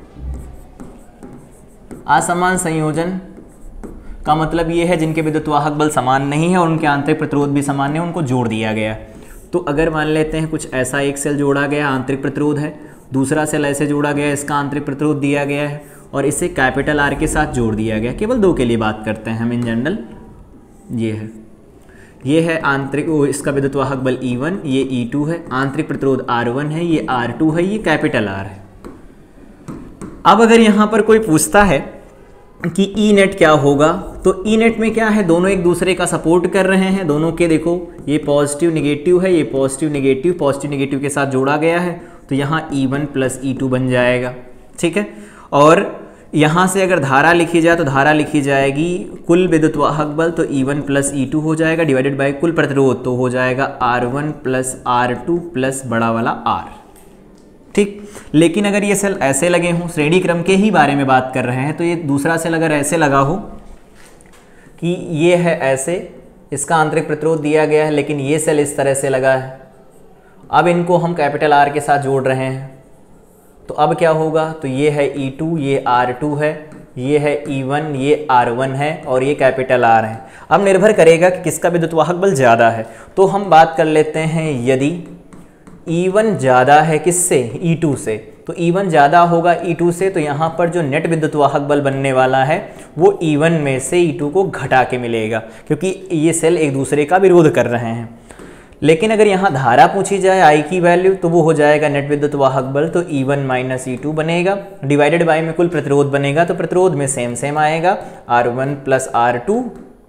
असमान संयोजन का मतलब ये है जिनके विद्युत वाहक बल समान नहीं है और उनके आंतरिक प्रतिरोध भी समान है, उनको जोड़ दिया गया। तो अगर मान लेते हैं कुछ ऐसा एक सेल जोड़ा गया, आंतरिक प्रतिरोध है, दूसरा सेल ऐसे जोड़ा गया, इसका आंतरिक प्रतिरोध दिया गया है और इसे कैपिटल आर के साथ जोड़ दिया गया। केवल दो के लिए बात करते हैं हम इन जनरल। ये है ये है आंतरिक, वो इसका विद्युत वाहक बल ई वन, ये ई टू है, आंतरिक प्रतिरोध आर वन है, ये आर टू है, ये कैपिटल आर है। अब अगर यहाँ पर कोई पूछता है कि ई नेट क्या होगा, तो ई नेट में क्या है, दोनों एक दूसरे का सपोर्ट कर रहे हैं, दोनों के देखो ये पॉजिटिव निगेटिव है, ये पॉजिटिव निगेटिव, पॉजिटिव निगेटिव के साथ जोड़ा गया है, तो यहाँ E one plus E two बन जाएगा। ठीक है, और यहाँ से अगर धारा लिखी जाए तो धारा लिखी जाएगी कुल विद्युत वाहक बल, तो E one plus E two हो जाएगा डिवाइडेड बाय कुल प्रतिरोध, तो हो जाएगा R one plus R two plus बड़ा वाला आर। ठीक, लेकिन अगर ये सेल ऐसे लगे हों, श्रेणी क्रम के ही बारे में बात कर रहे हैं, तो ये दूसरा सेल अगर ऐसे लगा हो कि ये है ऐसे, इसका आंतरिक प्रतिरोध दिया गया है, लेकिन ये सेल इस तरह से लगा है, अब इनको हम कैपिटल आर के साथ जोड़ रहे हैं, तो अब क्या होगा, तो ये है ई टू, ये आर टू है, ये है ई वन, ये आर वन है और ये कैपिटल आर है। अब निर्भर करेगा कि किसका विद्युत वाहक बल ज़्यादा है। तो हम बात कर लेते हैं, यदि ई वन ज़्यादा है किससे, ई टू से, तो ई वन ज़्यादा होगा ई टू से, तो यहाँ पर जो नेट विद्युत वाहक बल बनने वाला है वो ई वन में से ई टू को घटा के मिलेगा, क्योंकि ये सेल एक दूसरे का विरोध कर रहे हैं। लेकिन अगर यहाँ धारा पूछी जाए आई की वैल्यू, तो वो हो जाएगा नेट विद्युत वाहक बल, तो E one minus E two बनेगा डिवाइडेड बाय में कुल प्रतिरोध बनेगा, तो प्रतिरोध में सेम सेम आएगा, R one plus R two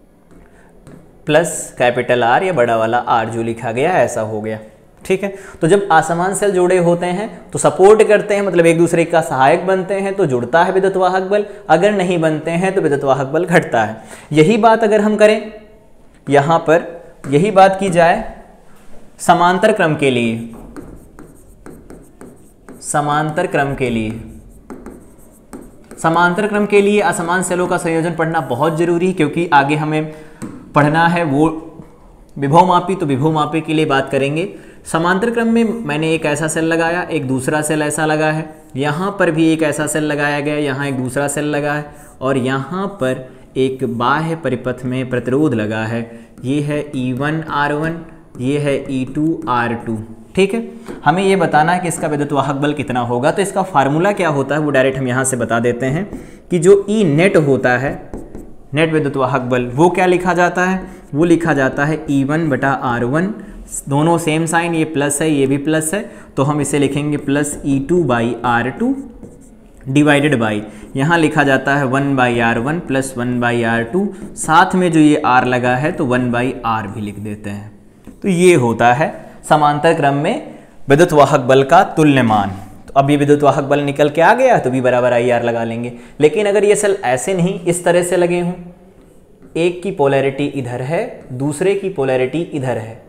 plus capital R या बड़ा वाला आर जो लिखा गया ऐसा हो गया। ठीक है, तो जब असमान सेल जुड़े होते हैं तो सपोर्ट करते हैं, मतलब एक दूसरे का सहायक बनते हैं, तो जुड़ता है विद्युत वाहक बल, अगर नहीं बनते हैं तो विद्युत वाहक बल घटता है। यही बात अगर हम करें यहाँ पर, यही बात की जाए समांतर क्रम के लिए, समांतर क्रम के लिए समांतर क्रम के लिए असमान सेलों का संयोजन पढ़ना बहुत जरूरी है, क्योंकि आगे हमें पढ़ना है वो विभवमापी, तो विभवमापी के लिए बात करेंगे। समांतर क्रम में मैंने एक ऐसा सेल लगाया, एक दूसरा सेल ऐसा लगा है, यहाँ पर भी एक ऐसा सेल लगाया गया, यहाँ एक दूसरा सेल लगा है और यहाँ पर एक बाह्य परिपथ में प्रतिरोध लगा है, ये है ई वन आर वन, ये है ई टू आर टू। ठीक है, हमें ये बताना है कि इसका विद्युत वाहक बल कितना होगा, तो इसका फार्मूला क्या होता है वो डायरेक्ट हम यहाँ से बता देते हैं कि जो ई नेट होता है, नेट विद्युत वाहक बल, वो क्या लिखा जाता है, वो लिखा जाता है ई वन बटा आर वन, दोनों सेम साइन, ये प्लस है ये भी प्लस है, तो हम इसे लिखेंगे plus E two by R two divided by, यहाँ लिखा जाता है one by R one plus one by R two, साथ में जो ये आर लगा है तो वन बाई आर भी लिख देते हैं। तो ये होता है समांतर क्रम में विद्युत वाहक बल का तुल्यमान। तो अब ये विद्युत वाहक बल निकल के आ गया तो V बराबर आई आर लगा लेंगे। लेकिन अगर ये सेल ऐसे नहीं इस तरह से लगे हों, एक की पोलैरिटी इधर है, दूसरे की पोलैरिटी इधर है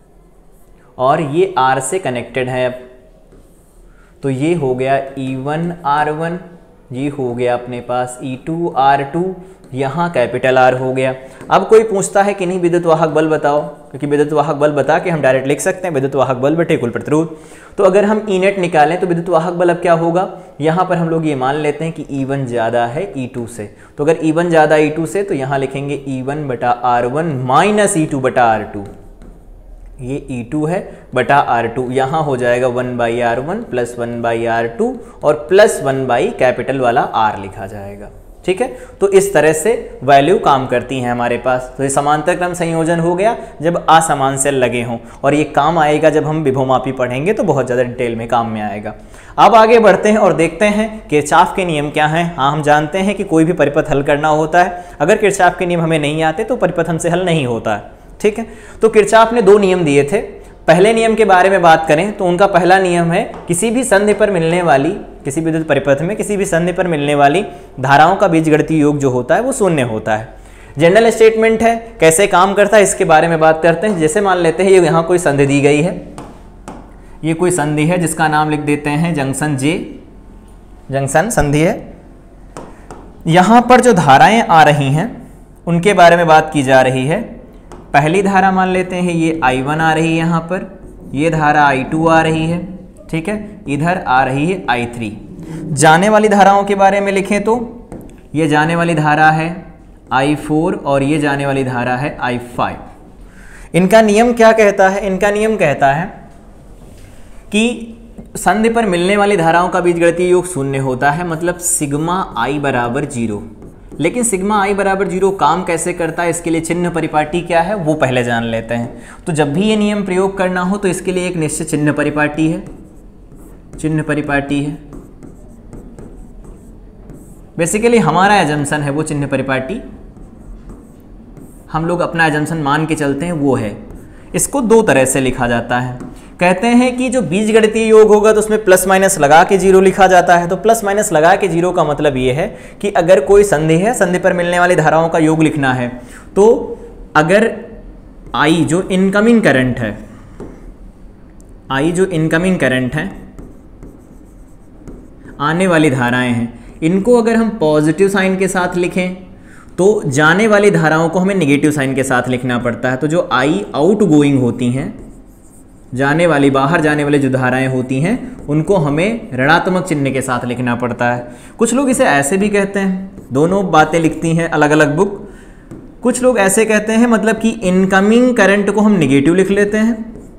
और ये R से कनेक्टेड है, अब तो ये हो गया ई वन आर वन, ये हो गया अपने पास ई टू आर टू, यहाँ कैपिटल R हो गया। अब कोई पूछता है कि नहीं विद्युत वाहक बल बताओ, क्योंकि विद्युत वाहक बल बता के हम डायरेक्ट लिख सकते हैं विद्युत वाहक बल बटे कुल प्रतिरोध। तो अगर हम ई नेट निकालें तो विद्युत वाहक बल अब क्या होगा, यहाँ पर हम लोग ये मान लेते हैं कि ई वन ज़्यादा है ई टू से, तो अगर ई वन ज़्यादा ई टू से तो यहाँ लिखेंगे ई वन बटा R one minus E two बटा आर टू, ये ई टू है बटा आर टू, यहाँ हो जाएगा one by R one plus one by R two और प्लस वन बाई कैपिटल वाला आर लिखा जाएगा। ठीक है, तो इस तरह से वैल्यू काम करती हैं हमारे पास। तो ये समांतर क्रम संयोजन हो गया जब असमान सेल लगे हों, और ये काम आएगा जब हम विभवमापी पढ़ेंगे तो बहुत ज़्यादा डिटेल में काम में आएगा। अब आगे बढ़ते हैं और देखते हैं किरचॉफ के नियम क्या हैं। हाँ, हम जानते हैं कि कोई भी परिपथ हल करना होता है, अगर किरचॉफ के नियम हमें नहीं आते तो परिपथ हमसे हल नहीं होता है। ठीक है, तो किरचॉफ ने दो नियम दिए थे। पहले नियम के बारे में बात करें तो उनका पहला नियम है किसी भी संधि पर मिलने वाली, किसी विद्युत परिपथ में किसी भी संधि पर मिलने वाली धाराओं का बीजगणितीय योग जो होता है वो शून्य होता है। जनरल स्टेटमेंट है, कैसे काम करता है इसके बारे में बात करते हैं। जैसे मान लेते हैं ये यहाँ कोई संधि दी गई है, ये कोई संधि है जिसका नाम लिख देते हैं जंक्शन जे, जंक्शन संधि है। यहाँ पर जो धाराएं आ रही हैं उनके बारे में बात की जा रही है। पहली धारा मान लेते हैं ये आई वन आ रही है, यहाँ पर ये धारा आई टू आ रही है। ठीक है, इधर आ रही है आई थ्री। जाने वाली धाराओं के बारे में लिखें तो ये जाने वाली धारा है आई फोर और ये जाने वाली धारा है आई फाइव। इनका नियम क्या कहता है, इनका नियम कहता है कि संधि पर मिलने वाली धाराओं का बीजगणितीय योग शून्य होता है, मतलब सिग्मा आई बराबर जीरो। लेकिन सिग्मा आई बराबर जीरो काम कैसे करता है, इसके लिए चिन्ह परिपाटी क्या है वो पहले जान लेते हैं। तो जब भी ये नियम प्रयोग करना हो तो इसके लिए एक निश्चित चिन्ह परिपाटी है, चिन्ह परिपाटी है। बेसिकली हमारा एजम्पशन है वो चिन्ह परिपाटी, हम लोग अपना एजम्पशन मान के चलते हैं वो है। इसको दो तरह से लिखा जाता है। कहते हैं कि जो बीजगणितीय योग होगा तो उसमें प्लस माइनस लगा के जीरो लिखा जाता है। तो प्लस माइनस लगा के जीरो का मतलब ये है कि अगर कोई संधि है, संधि पर मिलने वाली धाराओं का योग लिखना है, तो अगर आई जो इनकमिंग करंट है, आई जो इनकमिंग करंट है, आने वाली धाराएं हैं, इनको अगर हम पॉजिटिव साइन के साथ लिखें तो जाने वाली धाराओं को हमें नेगेटिव साइन के साथ लिखना पड़ता है। तो जो आई आउट गोइंग होती हैं, जाने वाली बाहर जाने वाली जो धाराएं होती हैं, उनको हमें ऋणात्मक चिन्ह के साथ लिखना पड़ता है। कुछ लोग इसे ऐसे भी कहते हैं, दोनों बातें लिखती हैं अलग अलग बुक। कुछ लोग ऐसे कहते हैं मतलब कि इनकमिंग करंट को हम निगेटिव लिख लेते हैं,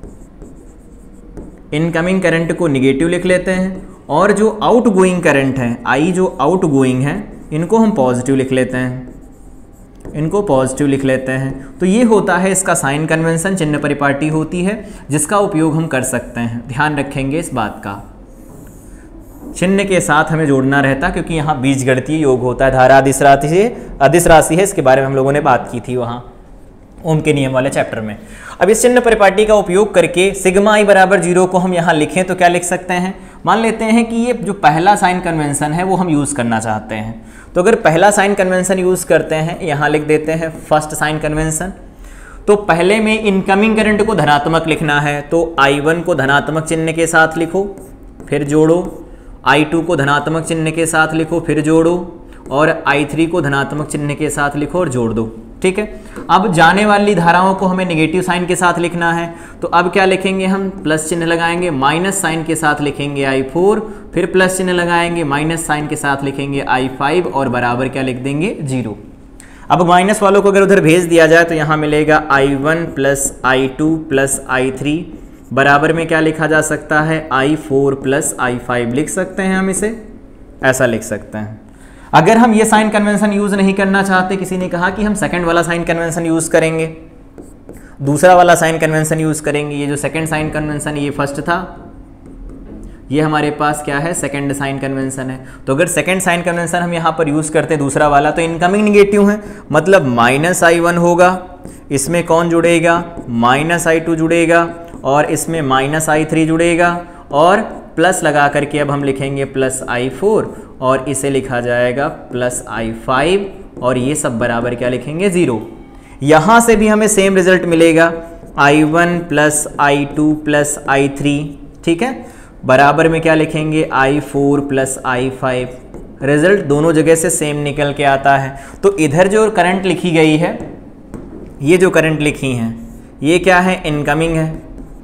इनकमिंग करंट को निगेटिव लिख लेते हैं, और जो आउट गोइंग करंट है, आई जो आउट गोइंग है, इनको हम पॉजिटिव लिख लेते हैं, इनको पॉजिटिव लिख लेते हैं। तो ये होता है इसका साइन कन्वेंशन, चिन्ह परिपाटी होती है जिसका उपयोग हम कर सकते हैं। ध्यान रखेंगे इस बात का, चिन्ह के साथ हमें जोड़ना रहता क्योंकि यहाँ बीजगणितीय योग होता है। धारा अदिश राशि है, अदिश राशि है, इसके बारे में हम लोगों ने बात की थी वहाँ ओम के नियम वाले चैप्टर में। अब इस चिन्ह परिपाटी का उपयोग करके सिग्मा आई बराबर जीरो को हम यहाँ लिखें तो क्या लिख सकते हैं। मान लेते हैं कि ये जो पहला साइन कन्वेंशन है वो हम यूज़ करना चाहते हैं, तो अगर पहला साइन कन्वेंशन यूज़ करते हैं, यहाँ लिख देते हैं फर्स्ट साइन कन्वेंशन। तो पहले में इनकमिंग करंट को धनात्मक लिखना है तो आई वन को धनात्मक चिन्ह के साथ लिखो फिर जोड़ो, आई टू को धनात्मक चिन्ह के साथ लिखो फिर जोड़ो, और आई थ्री को धनात्मक चिन्ह के साथ लिखो और जोड़ दो। ठीक है, अब जाने वाली धाराओं को हमें नेगेटिव साइन के साथ लिखना है, तो अब क्या लिखेंगे हम, प्लस चिन्ह लगाएंगे, माइनस साइन के साथ लिखेंगे आई फोर, फिर प्लस चिन्ह लगाएंगे, माइनस साइन के साथ लिखेंगे आई फाइव और बराबर क्या लिख देंगे जीरो। अब माइनस वालों को अगर उधर भेज दिया जाए तो यहाँ मिलेगा I one plus I two plus I three, बराबर में क्या लिखा जा सकता है, I four plus I five लिख सकते हैं, हम इसे ऐसा लिख सकते हैं। अगर हम ये साइन कन्वेंशन यूज नहीं करना चाहते, किसी ने कहा कि हम सेकंड वाला साइन कन्वेंशन यूज करेंगे, दूसरा वाला साइन कन्वेंशन यूज करेंगे, ये जो सेकंड साइन कन्वेंशन ये फर्स्ट था, ये हमारे पास क्या है सेकंड साइन कन्वेंशन है। तो अगर सेकंड साइन कन्वेंशन हम यहाँ पर यूज करते हैं दूसरा वाला, तो इनकमिंग निगेटिव है, मतलब माइनस आई वन होगा, इसमें कौन जुड़ेगा, माइनस आई टू जुड़ेगा, और इसमें माइनस आई थ्री जुड़ेगा, और प्लस लगा करके अब हम लिखेंगे प्लस आई फोर और इसे लिखा जाएगा प्लस आई फाइव और ये सब बराबर क्या लिखेंगे ज़ीरो। यहाँ से भी हमें सेम रिजल्ट मिलेगा I one plus I two plus I three, ठीक है, बराबर में क्या लिखेंगे I four plus I five. Result दोनों जगह से सेम निकल के आता है। तो इधर जो करंट लिखी गई है, ये जो करंट लिखी हैं ये क्या है, इनकमिंग है,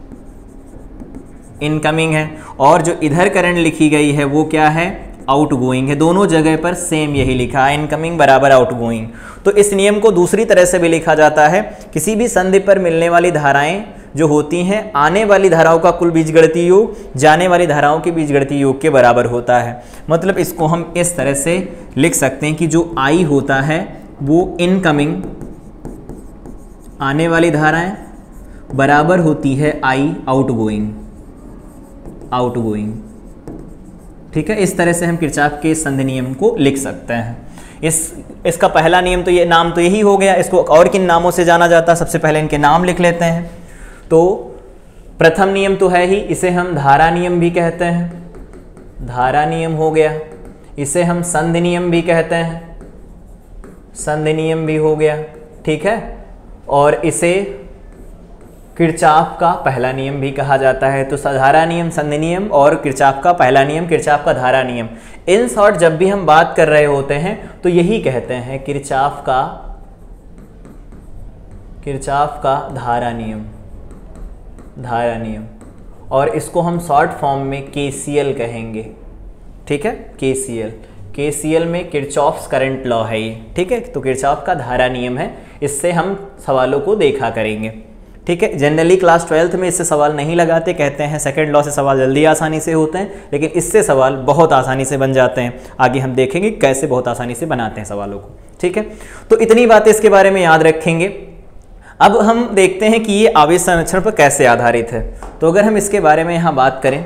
इनकमिंग है, और जो इधर करंट लिखी गई है वो क्या है, आउटगोइंग है। दोनों जगह पर सेम यही लिखा है, इनकमिंग बराबर आउटगोइंग। तो इस नियम को दूसरी तरह से भी लिखा जाता है, किसी भी संधि पर मिलने वाली धाराएं जो होती हैं आने वाली धाराओं का कुल बीजगणितीय योग जाने वाली धाराओं के बीजगणितीय योग के बराबर होता है। मतलब इसको हम इस तरह से लिख सकते हैं कि जो I होता है वो इनकमिंग आने वाली धाराएं बराबर होती है I आउटगोइंग आउटगोइंग ठीक है। इस तरह से हम किरचॉफ के संधि नियम को लिख सकते हैं। इस इसका पहला नियम तो ये नाम तो यही हो गया। इसको और किन नामों से जाना जाता है, सबसे पहले इनके नाम लिख लेते हैं। तो प्रथम नियम तो है ही, इसे हम धारा नियम भी कहते हैं, धारा नियम हो गया। इसे हम संधि नियम भी कहते हैं, संधि नियम भी हो गया, ठीक है। और इसे किरचॉफ का पहला नियम भी कहा जाता है। तो धारा नियम, संधि नियम और किरचॉफ का पहला नियम, किरचॉफ का धारा नियम। इन शॉर्ट जब भी हम बात कर रहे होते हैं तो यही कहते हैं किरचॉफ का किरचॉफ का धारा नियम, धारा नियम। और इसको हम शॉर्ट फॉर्म में केसीएल कहेंगे, ठीक है, केसीएल। केसीएल में किरचॉफ्स करंट लॉ है ये, ठीक है। तो किरचॉफ का धारा नियम है, इससे हम सवालों को देखा करेंगे, ठीक है। जनरली क्लास ट्वेल्थ में इससे सवाल नहीं लगाते, कहते हैं सेकंड लॉ से सवाल जल्दी आसानी से होते हैं, लेकिन इससे सवाल बहुत आसानी से बन जाते हैं। आगे हम देखेंगे कैसे बहुत आसानी से बनाते हैं सवालों को, ठीक है। तो इतनी बातें इसके बारे में याद रखेंगे। अब हम देखते हैं कि ये आवेश संरक्षण पर कैसे आधारित है। तो अगर हम इसके बारे में यहाँ बात करें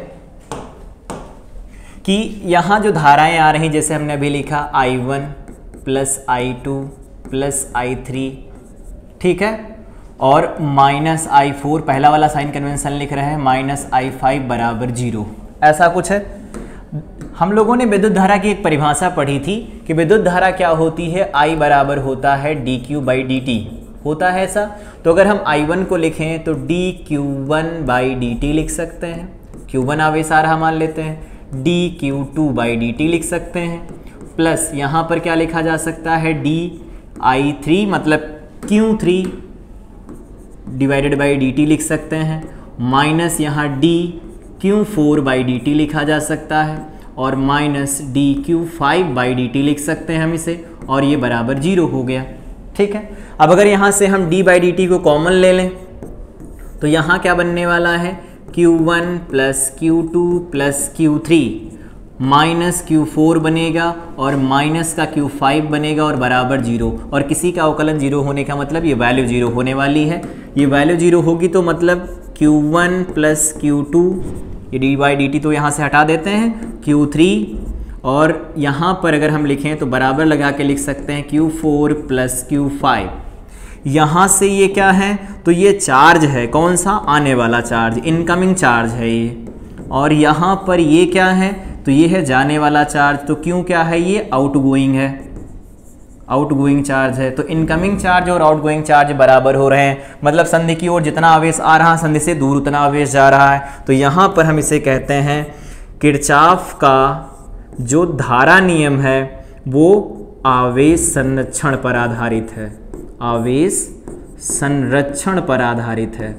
कि यहाँ जो धाराएं आ रही, जैसे हमने अभी लिखा I one plus I two plus I three, ठीक है, और माइनस आई फोर, पहला वाला साइन कन्वेंशन लिख रहे हैं, माइनस आई फाइव बराबर जीरो, ऐसा कुछ है। हम लोगों ने विद्युत धारा की एक परिभाषा पढ़ी थी कि विद्युत धारा क्या होती है, आई बराबर होता है D Q by D T, होता है ऐसा। तो अगर हम आई वन को लिखें तो D Q one by D T लिख सकते हैं, क्यू वन आवेश आ रहा मान लेते हैं, D Q two by D T लिख सकते हैं, प्लस यहाँ पर क्या लिखा जा सकता है, डी आई थ्री मतलब Q three divided by D T लिख सकते हैं, माइनस यहाँ D Q four by D T लिखा जा सकता है, और minus D Q five by D T लिख सकते हैं हम इसे, और ये बराबर जीरो हो गया, ठीक है। अब अगर यहाँ से हम d बाई डी टी को कॉमन ले लें तो यहाँ क्या बनने वाला है, Q one plus Q two plus Q three minus Q four बनेगा और माइनस का क्यू फाइव बनेगा और बराबर जीरो। और किसी का अवकलन जीरो होने का मतलब ये वैल्यू जीरो होने वाली है। ये वैल्यू जीरो होगी तो मतलब Q one plus Q two, ये डी बाई डी टी तो यहाँ से हटा देते हैं, क्यू थ्री, और यहाँ पर अगर हम लिखें तो बराबर लगा के लिख सकते हैं Q four plus Q five. यहाँ से ये क्या है, तो ये चार्ज है, कौन सा, आने वाला चार्ज, इनकमिंग चार्ज है ये। और यहाँ पर ये क्या है, तो ये है जाने वाला चार्ज। तो क्यों क्या है, ये आउटगोइंग है, आउटगोइंग चार्ज है। तो इनकमिंग चार्ज और आउटगोइंग चार्ज बराबर हो रहे हैं, मतलब संधि की ओर जितना आवेश आ रहा है संधि से दूर उतना आवेश जा रहा है। तो यहाँ पर हम इसे कहते हैं किरचॉफ का जो धारा नियम है वो आवेश संरक्षण पर आधारित है, आवेश संरक्षण पर आधारित है,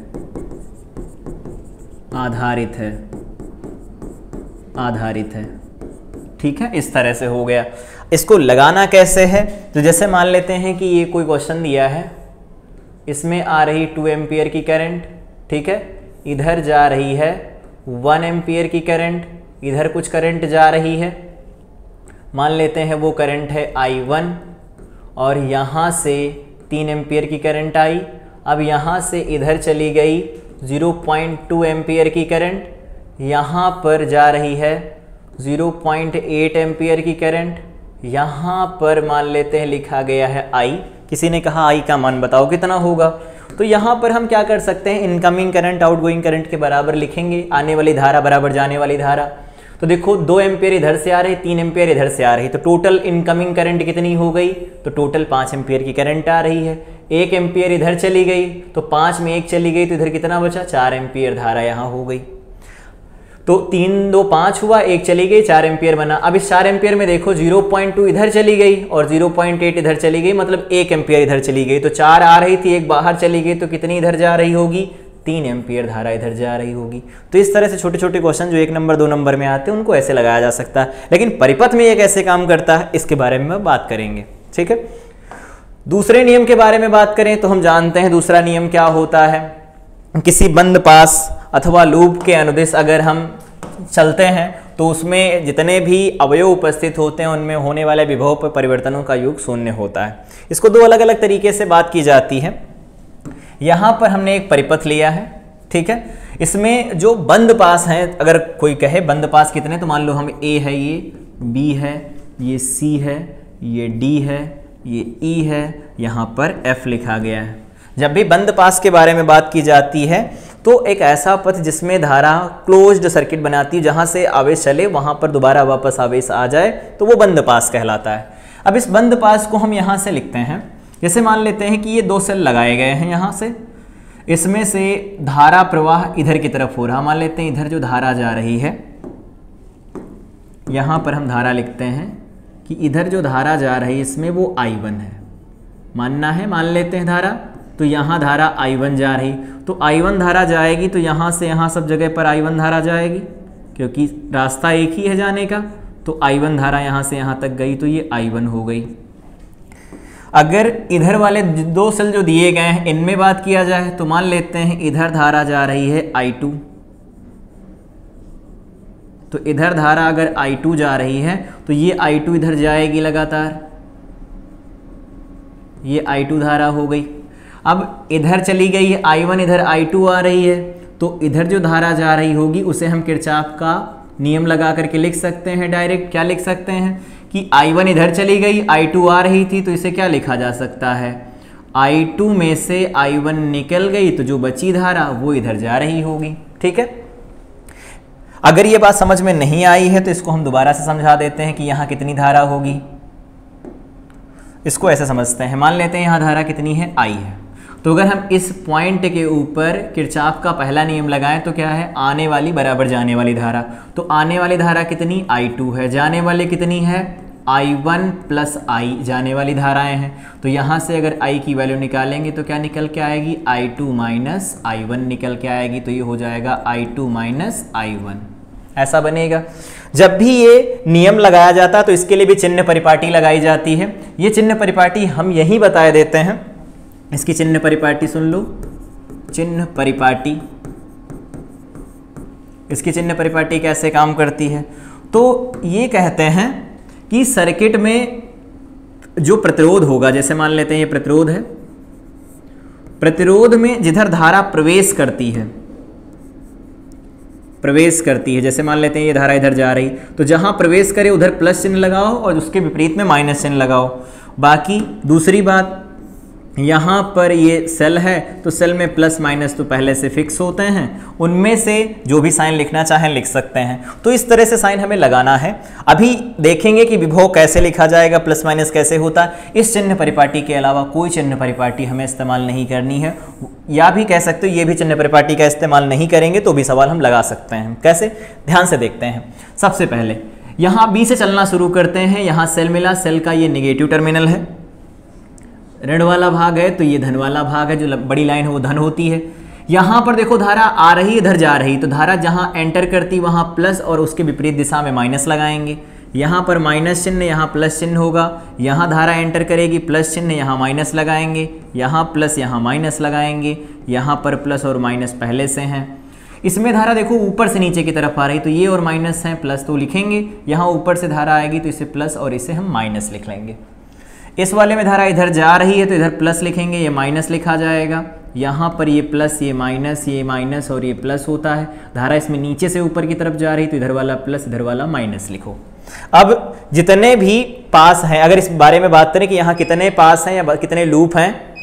आधारित है, आधारित है, ठीक है। इस तरह से हो गया। इसको लगाना कैसे है, तो जैसे मान लेते हैं कि ये कोई क्वेश्चन दिया है, इसमें आ रही टू एम्पियर की करंट, ठीक है, इधर जा रही है वन एम्पियर की करंट, इधर कुछ करंट जा रही है, मान लेते हैं वो करंट है आई वन, और यहाँ से तीन एम्पियर की करंट आई। अब यहाँ से इधर चली गई ज़ीरो पॉइंट टू एम्पियर की करंट, यहाँ पर जा रही है ज़ीरो पॉइंट एट एम्पियर की करंट, यहाँ पर मान लेते हैं लिखा गया है I। किसी ने कहा I का मान बताओ कितना होगा, तो यहाँ पर हम क्या कर सकते हैं, इनकमिंग करंट आउटगोइंग करंट के बराबर लिखेंगे, आने वाली धारा बराबर जाने वाली धारा। तो देखो दो एम्पियर इधर से आ रही, तीन एम्पियर इधर से आ रही, तो टोटल इनकमिंग करंट कितनी हो गई, तो टोटल पाँच एम्पियर की करंट आ रही है। एक एम्पियर इधर चली गई तो पाँच में एक चली गई तो इधर कितना बचा, चार एम्पियर धारा यहाँ हो गई। तो तीन दो पाँच हुआ, एक चली गई, चार एम्पियर बना। अब इस चार एम्पियर में देखो ज़ीरो पॉइंट टू इधर चली गई और ज़ीरो पॉइंट एट इधर चली गई, मतलब एक एम्पियर इधर चली गई। तो चार आ रही थी, एक बाहर चली गई, तो कितनी इधर जा रही होगी, तीन एम्पियर धारा इधर जा रही होगी। तो इस तरह से छोटे छोटे क्वेश्चन जो एक नंबर दो नंबर में आते हैं उनको ऐसे लगाया जा सकता है। लेकिन परिपथ में ये कैसे काम करता है इसके बारे में बात करेंगे, ठीक है। दूसरे नियम के बारे में बात करें तो हम जानते हैं दूसरा नियम क्या होता है, किसी बंद पास अथवा लूप के अनुदिश अगर हम चलते हैं तो उसमें जितने भी अवयव उपस्थित होते हैं उनमें होने वाले विभव पर परिवर्तनों का योग शून्य होता है। इसको दो अलग अलग तरीके से बात की जाती है। यहाँ पर हमने एक परिपथ लिया है, ठीक है। इसमें जो बंद पास हैं, अगर कोई कहे बंद पास कितने, तो मान लो हम ए है, ये बी है, ये सी है, ये डी है, ये ई है, यहाँ पर एफ लिखा गया है। जब भी बंद पास के बारे में बात की जाती है तो एक ऐसा पथ जिसमें धारा क्लोज्ड सर्किट बनाती है, जहाँ से आवेश चले वहाँ पर दोबारा वापस आवेश आ जाए, तो वो बंद पास कहलाता है। अब इस बंद पास को हम यहाँ से लिखते हैं, जैसे मान लेते हैं कि ये दो सेल लगाए गए हैं यहाँ से, इसमें से धारा प्रवाह इधर की तरफ हो रहा, मान लेते हैं इधर जो धारा जा रही है, यहाँ पर हम धारा लिखते हैं कि इधर जो धारा जा रही है इसमें वो आई वन है, मानना है, मान लेते हैं धारा, तो यहाँ धारा आई वन जा रही, तो आई वन धारा जाएगी तो यहाँ से यहाँ सब जगह पर आई वन धारा जाएगी, क्योंकि रास्ता एक ही है जाने का। तो आई वन धारा यहाँ से यहाँ तक गई तो ये आई वन हो गई। अगर इधर वाले दो सेल जो दिए गए हैं इनमें बात किया जाए तो मान लेते हैं इधर धारा जा रही है आई टू, तो इधर धारा अगर आई टू जा रही है तो ये आई टू इधर जाएगी लगातार, ये आई टू धारा हो गई। अब इधर चली गई है आई वन, इधर आई टू आ रही है, तो इधर जो धारा जा रही होगी उसे हम किरचॉफ का नियम लगा करके लिख सकते हैं डायरेक्ट। क्या लिख सकते हैं कि आई वन इधर चली गई, आई टू आ रही थी, तो इसे क्या लिखा जा सकता है, आई टू में से आई वन निकल गई तो जो बची धारा वो इधर जा रही होगी, ठीक है। अगर ये बात समझ में नहीं आई है तो इसको हम दोबारा से समझा देते हैं कि यहाँ कितनी धारा होगी। इसको ऐसे समझते हैं, मान लेते हैं यहाँ धारा कितनी है, आई है, तो अगर हम इस पॉइंट के ऊपर किरचॉफ का पहला नियम लगाएं तो क्या है, आने वाली बराबर जाने वाली धारा। तो आने वाली धारा कितनी, आई टू है, जाने वाली कितनी है, आई वन प्लस आई, जाने वाली धाराएं हैं। तो यहाँ से अगर आई की वैल्यू निकालेंगे तो क्या निकल के आएगी, I two minus I one निकल के आएगी, तो ये हो जाएगा I two minus I one, ऐसा बनेगा। जब भी ये नियम लगाया जाता है तो इसके लिए भी चिन्ह परिपाटी लगाई जाती है। ये चिन्ह परिपाटी हम यही बता देते हैं, इसकी चिन्ह परिपाटी सुन लो, चिन्ह परिपाटी, इसकी चिन्ह परिपाटी कैसे काम करती है, तो ये कहते हैं कि सर्किट में जो प्रतिरोध होगा, जैसे मान लेते हैं ये प्रतिरोध है, प्रतिरोध में जिधर धारा प्रवेश करती है, प्रवेश करती है, जैसे मान लेते हैं ये धारा इधर जा रही, तो जहां प्रवेश करे उधर प्लस चिन्ह लगाओ और उसके विपरीत में माइनस चिन्ह लगाओ। बाकी दूसरी बात, यहाँ पर ये सेल है तो सेल में प्लस माइनस तो पहले से फिक्स होते हैं, उनमें से जो भी साइन लिखना चाहें लिख सकते हैं। तो इस तरह से साइन हमें लगाना है। अभी देखेंगे कि विभव कैसे लिखा जाएगा, प्लस माइनस कैसे होता है। इस चिन्ह परिपाटी के अलावा कोई चिन्ह परिपाटी हमें इस्तेमाल नहीं करनी है, या भी कह सकते हो ये भी चिन्ह परिपाटी का इस्तेमाल नहीं करेंगे तो भी सवाल हम लगा सकते हैं। कैसे, ध्यान से देखते हैं। सबसे पहले यहाँ बी से चलना शुरू करते हैं, यहाँ सेल मिला, सेल का ये निगेटिव टर्मिनल है, ऋण वाला भाग है तो ये धन वाला भाग है, जो बड़ी लाइन है वो धन होती है। यहाँ पर देखो धारा आ रही इधर जा रही, तो धारा जहाँ एंटर करती वहाँ प्लस और उसके विपरीत दिशा में माइनस लगाएंगे। यहाँ पर माइनस चिन्ह, यहाँ प्लस चिन्ह होगा, यहाँ धारा एंटर करेगी प्लस चिन्ह, यहाँ माइनस लगाएंगे, यहाँ प्लस यहाँ माइनस लगाएंगे, यहाँ पर प्लस और माइनस पहले से हैं। इसमें धारा देखो ऊपर से नीचे की तरफ आ रही, तो ये और माइनस हैं, प्लस तो लिखेंगे, यहाँ ऊपर से धारा आएगी तो इसे प्लस और इसे हम माइनस लिख लेंगे। इस वाले में धारा इधर जा रही है तो इधर प्लस लिखेंगे, ये माइनस लिखा जाएगा, यहाँ पर ये प्लस, ये माइनस, ये माइनस और ये प्लस होता है। धारा इसमें नीचे से ऊपर की तरफ जा रही तो इधर वाला प्लस, इधर वाला माइनस लिखो। अब जितने भी पास हैं, अगर इस बारे में बात करें कि यहाँ कितने पास हैं या कितने लूप हैं,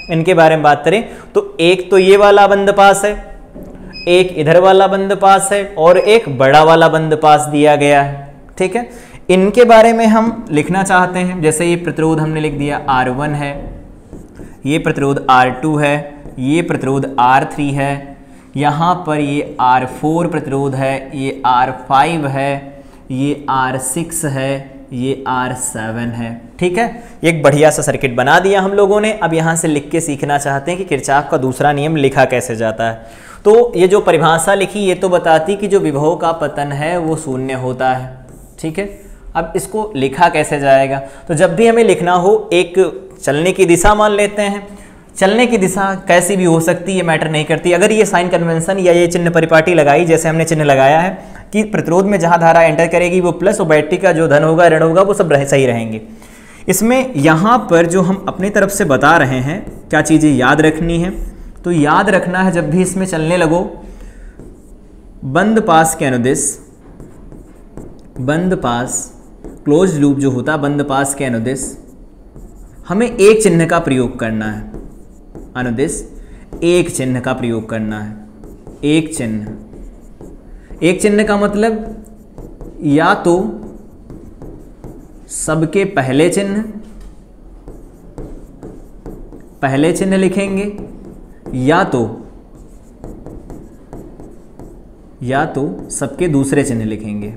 इनके बारे में बात करें तो एक तो ये वाला बंद पास है, एक इधर वाला बंद पास है और एक बड़ा वाला बंद पास दिया गया है। ठीक है, इनके बारे में हम लिखना चाहते हैं। जैसे ये प्रतिरोध हमने लिख दिया आर वन है, ये प्रतिरोध आर टू है, ये प्रतिरोध आर थ्री है, यहाँ पर ये आर फोर प्रतिरोध है, ये आर फाइव है, ये आर सिक्स है, ये आर सेवन है। ठीक है, एक बढ़िया सा सर्किट बना दिया हम लोगों ने। अब यहाँ से लिख के सीखना चाहते हैं कि किरचॉफ का दूसरा नियम लिखा कैसे जाता है। तो ये जो परिभाषा लिखी ये तो बताती कि जो विभव का पतन है वो शून्य होता है। ठीक है, अब इसको लिखा कैसे जाएगा? तो जब भी हमें लिखना हो, एक चलने की दिशा मान लेते हैं। चलने की दिशा कैसी भी हो सकती है, ये मैटर नहीं करती। अगर ये साइन कन्वेंशन या ये चिन्ह परिपाटी लगाई, जैसे हमने चिन्ह लगाया है कि प्रतिरोध में जहाँ धारा एंटर करेगी वो प्लस और बैटरी का जो धन होगा ऋण होगा वो सब रह सही रहेंगे। इसमें यहाँ पर जो हम अपनी तरफ से बता रहे हैं क्या चीज़ें याद रखनी है, तो याद रखना है जब भी इसमें चलने लगो, बंद पास के अनुदिश, बंद पास क्लोज लूप जो होता है बंद पास के अनुदिश हमें एक चिन्ह का प्रयोग करना है। अनुदिश एक चिन्ह का प्रयोग करना है। एक चिन्ह, एक चिन्ह का मतलब या तो सबके पहले चिन्ह पहले चिन्ह लिखेंगे या तो या तो सबके दूसरे चिन्ह लिखेंगे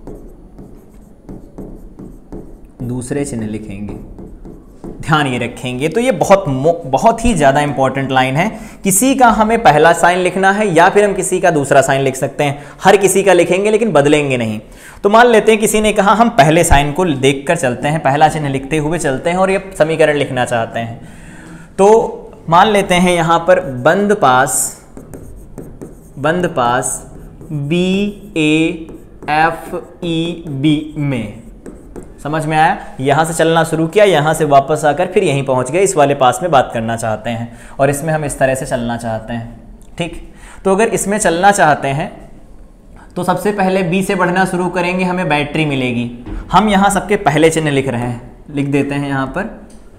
दूसरे चिन्ह लिखेंगे ध्यान ये रखेंगे। तो ये बहुत बहुत ही ज़्यादा इंपॉर्टेंट लाइन है। किसी का हमें पहला साइन लिखना है या फिर हम किसी का दूसरा साइन लिख सकते हैं। हर किसी का लिखेंगे लेकिन बदलेंगे नहीं। तो मान लेते हैं किसी ने कहा हम पहले साइन को देखकर चलते हैं, पहला चिन्ह लिखते हुए चलते हैं और ये समीकरण लिखना चाहते हैं। तो मान लेते हैं यहाँ पर बंद पास बंद पास B A F E B में, समझ में आया? यहाँ से चलना शुरू किया, यहाँ से वापस आकर फिर यहीं पहुँच गए। इस वाले पास में बात करना चाहते हैं और इसमें हम इस तरह से चलना चाहते हैं। ठीक, तो अगर इसमें चलना चाहते हैं तो सबसे पहले बी से बढ़ना शुरू करेंगे, हमें बैटरी मिलेगी। हम यहाँ सबके पहले चिन्ह लिख रहे हैं, लिख देते हैं यहाँ पर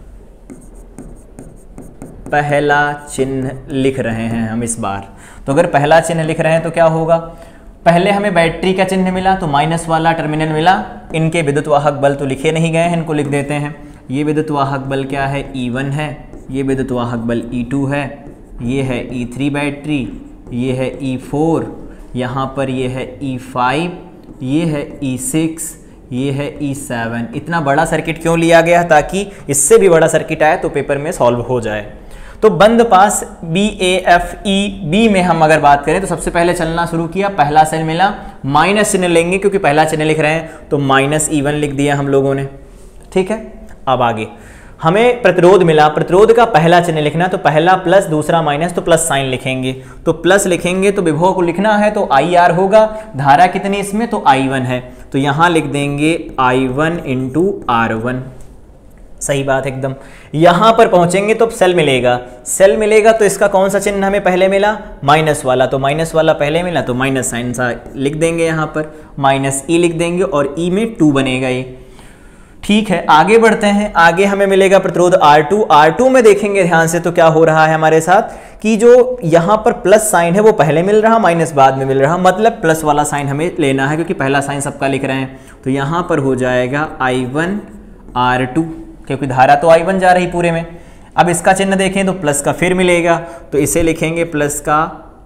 पहला चिन्ह लिख रहे हैं हम इस बार। तो अगर पहला चिन्ह लिख रहे हैं तो क्या होगा? पहले हमें बैटरी का चिन्ह मिला तो माइनस वाला टर्मिनल मिला। इनके विद्युत वाहक बल तो लिखे नहीं गए हैं, इनको लिख देते हैं। ये विद्युत वाहक बल क्या है? ई वन है। ये विद्युत वाहक बल ई टू है। ये है ई थ्री बैटरी। ये है ई फोर। यहाँ पर ये है ई फाइव। ये है ई सिक्स। ये है ई सेवन। इतना बड़ा सर्किट क्यों लिया गया? ताकि इससे भी बड़ा सर्किट आए तो पेपर में सॉल्व हो जाए। तो बंद पास B A F E B में हम अगर बात करें तो सबसे पहले चलना शुरू किया, पहला सेल मिला, माइनस चिन्ह लेंगे क्योंकि पहला चिन्ह लिख रहे हैं तो माइनस ई वन लिख दिया हम लोगों ने। ठीक है, अब आगे हमें प्रतिरोध मिला, प्रतिरोध का पहला चिन्ह लिखना, तो पहला प्लस दूसरा माइनस, तो प्लस साइन लिखेंगे। तो प्लस लिखेंगे तो विभव को लिखना है तो आई आर होगा। धारा कितनी इसमें? तो आई वन है, तो यहाँ लिख देंगे I one into R one. सही बात एकदम। यहाँ पर पहुँचेंगे तो सेल मिलेगा, सेल मिलेगा तो इसका कौन सा चिन्ह हमें पहले मिला? माइनस वाला। तो माइनस वाला पहले मिला तो माइनस साइन सा लिख देंगे, यहाँ पर माइनस ई लिख देंगे और ई में टू बनेगा ये। ठीक है, आगे बढ़ते हैं। आगे हमें मिलेगा प्रतिरोध आर टू। आर टू में देखेंगे ध्यान से तो क्या हो रहा है हमारे साथ कि जो यहाँ पर प्लस साइन है वो पहले मिल रहा, माइनस बाद में मिल रहा, मतलब प्लस वाला साइन हमें लेना है क्योंकि पहला साइन सबका लिख रहे हैं। तो यहाँ पर हो जाएगा आई वन आर टू, क्योंकि धारा तो आई वन जा रही पूरे में। अब इसका चिन्ह देखें तो प्लस का फिर मिलेगा, तो इसे लिखेंगे प्लस का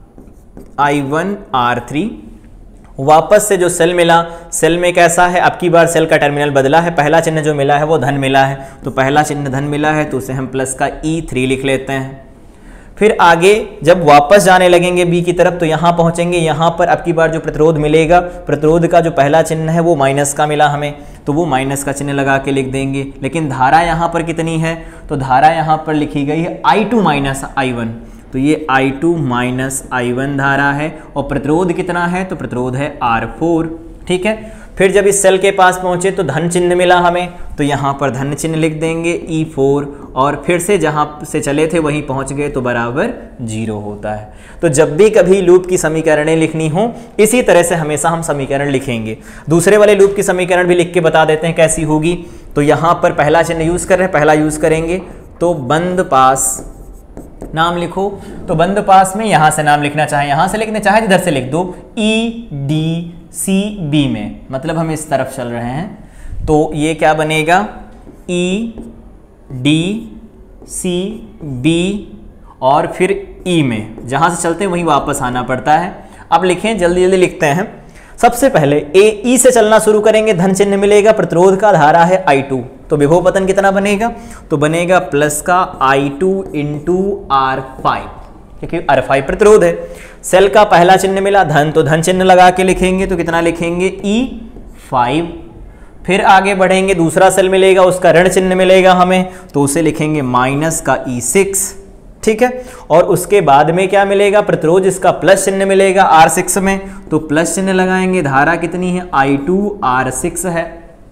आई वन आर थ्री। वापस से जो सेल मिला, सेल में कैसा है? अब की बार सेल का टर्मिनल बदला है, पहला चिन्ह जो मिला है वो धन मिला है, तो पहला चिन्ह धन मिला है तो उसे हम प्लस का ई थ्री लिख लेते हैं। फिर आगे जब वापस जाने लगेंगे बी की तरफ तो यहाँ पहुँचेंगे, यहाँ पर अब की बार जो प्रतिरोध मिलेगा, प्रतिरोध का जो पहला चिन्ह है वो माइनस का मिला हमें, तो वो माइनस का चिन्ह लगा के लिख देंगे। लेकिन धारा यहाँ पर कितनी है? तो धारा यहाँ पर लिखी गई है I two minus I one, तो ये I two minus I one धारा है। और प्रतिरोध कितना है? तो प्रतिरोध है आर फोर। ठीक है, फिर जब इस सेल के पास पहुँचे तो धन चिन्ह मिला हमें, तो यहाँ पर धन चिन्ह लिख देंगे ई फोर, और फिर से जहाँ से चले थे वहीं पहुँच गए तो बराबर जीरो होता है। तो जब भी कभी लूप की समीकरणें लिखनी हो इसी तरह से हमेशा हम समीकरण लिखेंगे। दूसरे वाले लूप की समीकरण भी लिख के बता देते हैं कैसी होगी। तो यहाँ पर पहला चिन्ह यूज़ कर रहे हैं, पहला यूज़ करेंगे तो बंद पास नाम लिखो, तो बंद पास में यहां से नाम लिखना चाहे यहां से लिखना चाहे इधर से लिख दो, ई डी सी बी में, मतलब हम इस तरफ चल रहे हैं, तो ये क्या बनेगा, ई डी सी बी और फिर ई में, जहां से चलते हैं वहीं वापस आना पड़ता है। अब लिखें, जल्दी जल्दी लिखते हैं। सबसे पहले ए ई से चलना शुरू करेंगे, धन चिन्ह मिलेगा, प्रतिरोध का धारा है आई टू, तो विभव पतन कितना बनेगा, तो बनेगा प्लस का I two into R five, क्योंकि आर फाइव प्रतिरोध है। सेल का पहला चिन्ह मिला धन, तो धन चिन्ह लगा के लिखेंगे, तो कितना लिखेंगे, ई फाइव। फिर आगे बढ़ेंगे, दूसरा सेल मिलेगा, उसका ऋण चिन्ह मिलेगा हमें, तो उसे लिखेंगे माइनस का ई सिक्स, ठीक है। और उसके बाद में क्या मिलेगा, प्रतिरोध इसका प्लस चिन्ह मिलेगा आर सिक्स में, तो प्लस चिन्ह लगाएंगे, धारा कितनी है, आई टू आर सिक्स है।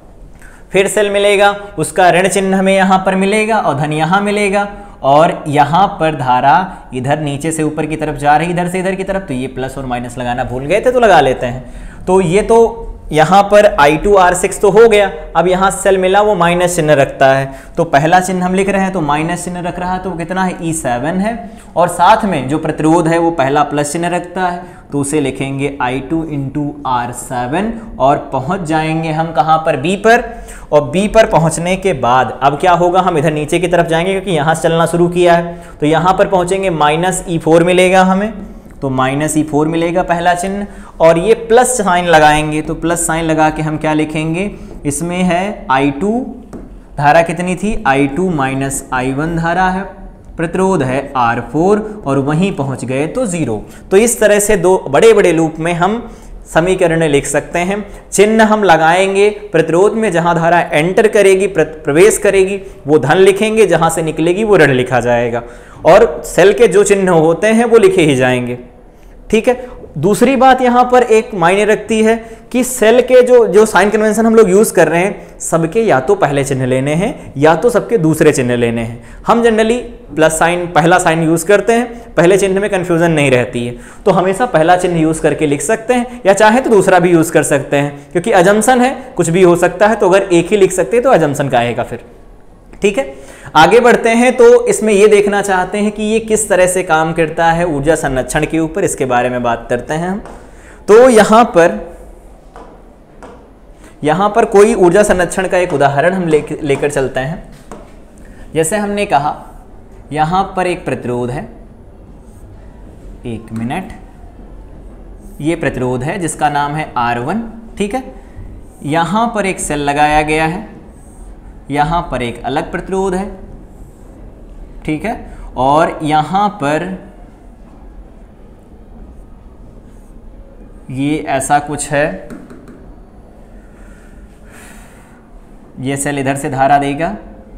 फिर सेल मिलेगा, उसका ऋण चिन्ह हमें यहाँ पर मिलेगा और धन यहाँ मिलेगा, और यहाँ पर धारा इधर नीचे से ऊपर की तरफ जा रही, इधर से इधर की तरफ, तो ये प्लस और माइनस लगाना भूल गए थे तो लगा लेते हैं। तो ये तो यहाँ पर आई टू आर सिक्स तो हो गया। अब यहाँ सेल मिला वो माइनस चिन्ह रखता है, तो पहला चिन्ह हम लिख रहे हैं तो माइनस चिन्ह रख रहा है, तो कितना है, ई सेवन है। और साथ में जो प्रतिरोध है वो पहला प्लस चिन्ह रखता है, तो उसे लिखेंगे I two into R seven, और पहुँच जाएंगे हम कहाँ पर, बी पर। और बी पर पहुँचने के बाद अब क्या होगा, हम इधर नीचे की तरफ जाएंगे क्योंकि यहाँ से चलना शुरू किया है, तो यहाँ पर पहुँचेंगे, माइनस ई फोर मिलेगा हमें, तो माइनस ई फोर मिलेगा पहला चिन्ह, और ये प्लस साइन लगाएंगे, तो प्लस साइन लगा के हम क्या लिखेंगे, इसमें है आई टू, धारा कितनी थी, I two minus I one धारा है, प्रतिरोध है आर फोर, और वहीं पहुंच गए तो जीरो। तो इस तरह से दो बड़े बड़े लूप में हम समीकरण लिख सकते हैं। चिन्ह हम लगाएंगे, प्रतिरोध में जहां धारा एंटर करेगी, प्रवेश करेगी, वो धन लिखेंगे, जहां से निकलेगी वो ऋण लिखा जाएगा, और सेल के जो चिन्ह होते हैं वो लिखे ही जाएंगे, ठीक है। दूसरी बात यहाँ पर एक मायने रखती है कि सेल के जो जो साइन कन्वेंशन हम लोग यूज़ कर रहे हैं, सबके या तो पहले चिन्ह लेने हैं या तो सबके दूसरे चिन्ह लेने हैं। हम जनरली प्लस साइन, पहला साइन यूज़ करते हैं, पहले चिन्ह में कन्फ्यूज़न नहीं रहती है, तो हमेशा पहला चिन्ह यूज़ करके लिख सकते हैं, या चाहे तो दूसरा भी यूज़ कर सकते हैं, क्योंकि अजम्पशन है, कुछ भी हो सकता है, तो अगर एक ही लिख सकते हैं तो अजम्पशन का आएगा फिर, ठीक है। आगे बढ़ते हैं, तो इसमें ये देखना चाहते हैं कि ये किस तरह से काम करता है ऊर्जा संरक्षण के ऊपर, इसके बारे में बात करते हैं हम। तो यहाँ पर यहाँ पर कोई ऊर्जा संरक्षण का एक उदाहरण हम ले लेकर चलते हैं। जैसे हमने कहा यहाँ पर एक प्रतिरोध है, एक मिनट, ये प्रतिरोध है जिसका नाम है आर वन, ठीक है। यहाँ पर एक सेल लगाया गया है, यहाँ पर एक अलग प्रतिरोध है, ठीक है, और यहाँ पर ये ऐसा कुछ है, ये सेल इधर से धारा देगा,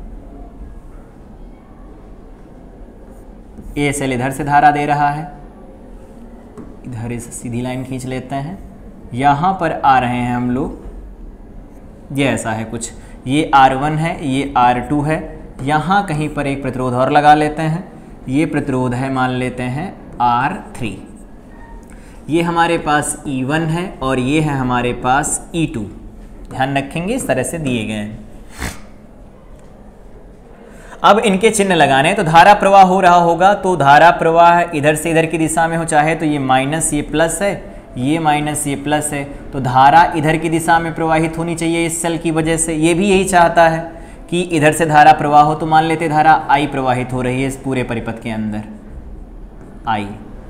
ये सेल इधर से धारा दे रहा है, इधर इस सीधी लाइन खींच लेते हैं, यहाँ पर आ रहे हैं हम लोग, ये ऐसा है कुछ, ये आर वन है, ये आर टू है, यहाँ कहीं पर एक प्रतिरोध और लगा लेते हैं, ये प्रतिरोध है मान लेते हैं आर थ्री, ये हमारे पास ई वन है और ये है हमारे पास ई टू, ध्यान रखेंगे इस तरह से दिए गए हैं। अब इनके चिन्ह लगाने, तो धारा प्रवाह हो रहा होगा, तो धारा प्रवाह इधर से इधर की दिशा में हो, चाहे तो ये माइनस ये प्लस है, ये माइनस ये प्लस है, तो धारा इधर की दिशा में प्रवाहित होनी चाहिए इस सेल की वजह से, ये भी यही चाहता है कि इधर से धारा प्रवाह हो, तो मान लेते धारा आई प्रवाहित हो रही है इस पूरे परिपथ के अंदर, आई,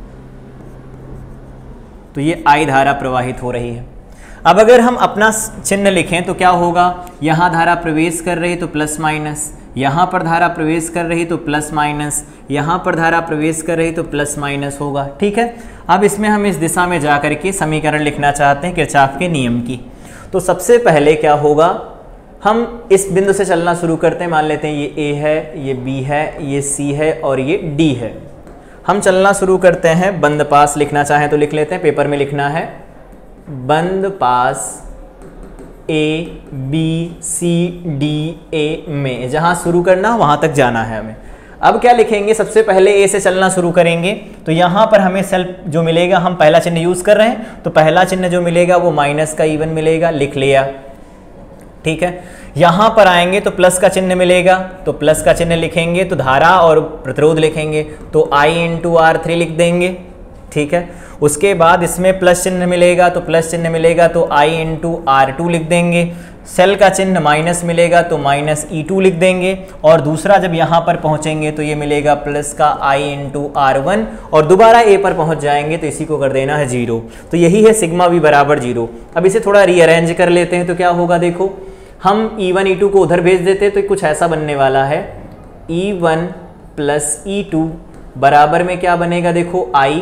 तो ये आई धारा प्रवाहित हो रही है। अब अगर हम अपना चिन्ह लिखें तो क्या होगा, यहाँ धारा प्रवेश कर रही तो प्लस माइनस, यहाँ पर धारा प्रवेश कर रही तो प्लस माइनस, यहाँ पर धारा प्रवेश कर रही तो प्लस माइनस होगा, ठीक है। अब इसमें हम इस दिशा में जा करके समीकरण लिखना चाहते हैं किरचॉफ के नियम की। तो सबसे पहले क्या होगा, हम इस बिंदु से चलना शुरू करते हैं, मान लेते हैं ये ए है, ये बी है, ये सी है और ये डी है। हम चलना शुरू करते हैं, बंद पास लिखना चाहें तो लिख लेते हैं, पेपर में लिखना है बंद पास A B C D A में, जहां शुरू करना वहां तक जाना है हमें। अब क्या लिखेंगे, सबसे पहले ए से चलना शुरू करेंगे, तो यहाँ पर हमें सेल जो मिलेगा, हम पहला चिन्ह यूज कर रहे हैं, तो पहला चिन्ह जो मिलेगा वो माइनस का इवन मिलेगा, लिख लिया। ठीक है। यहाँ पर आएंगे तो प्लस का चिन्ह मिलेगा, तो प्लस का चिन्ह लिखेंगे तो धारा और प्रतिरोध लिखेंगे, तो आई इंटू आर थ्री लिख देंगे, ठीक है। उसके बाद इसमें प्लस चिन्ह मिलेगा, तो प्लस चिन्ह मिलेगा तो आई इंटू आर टू लिख देंगे। सेल का चिन्ह माइनस मिलेगा तो माइनस ई टू लिख देंगे, और दूसरा जब यहाँ पर पहुँचेंगे तो ये मिलेगा प्लस का आई इंटू आर वन, और दोबारा ए पर पहुँच जाएंगे तो इसी को कर देना है जीरो। तो यही है सिग्मा वी बराबर जीरो। अब इसे थोड़ा रीअरेंज कर लेते हैं तो क्या होगा, देखो हम ई वन ई टू को उधर भेज देते तो कुछ ऐसा बनने वाला है, E one plus E two बराबर में क्या बनेगा, देखो I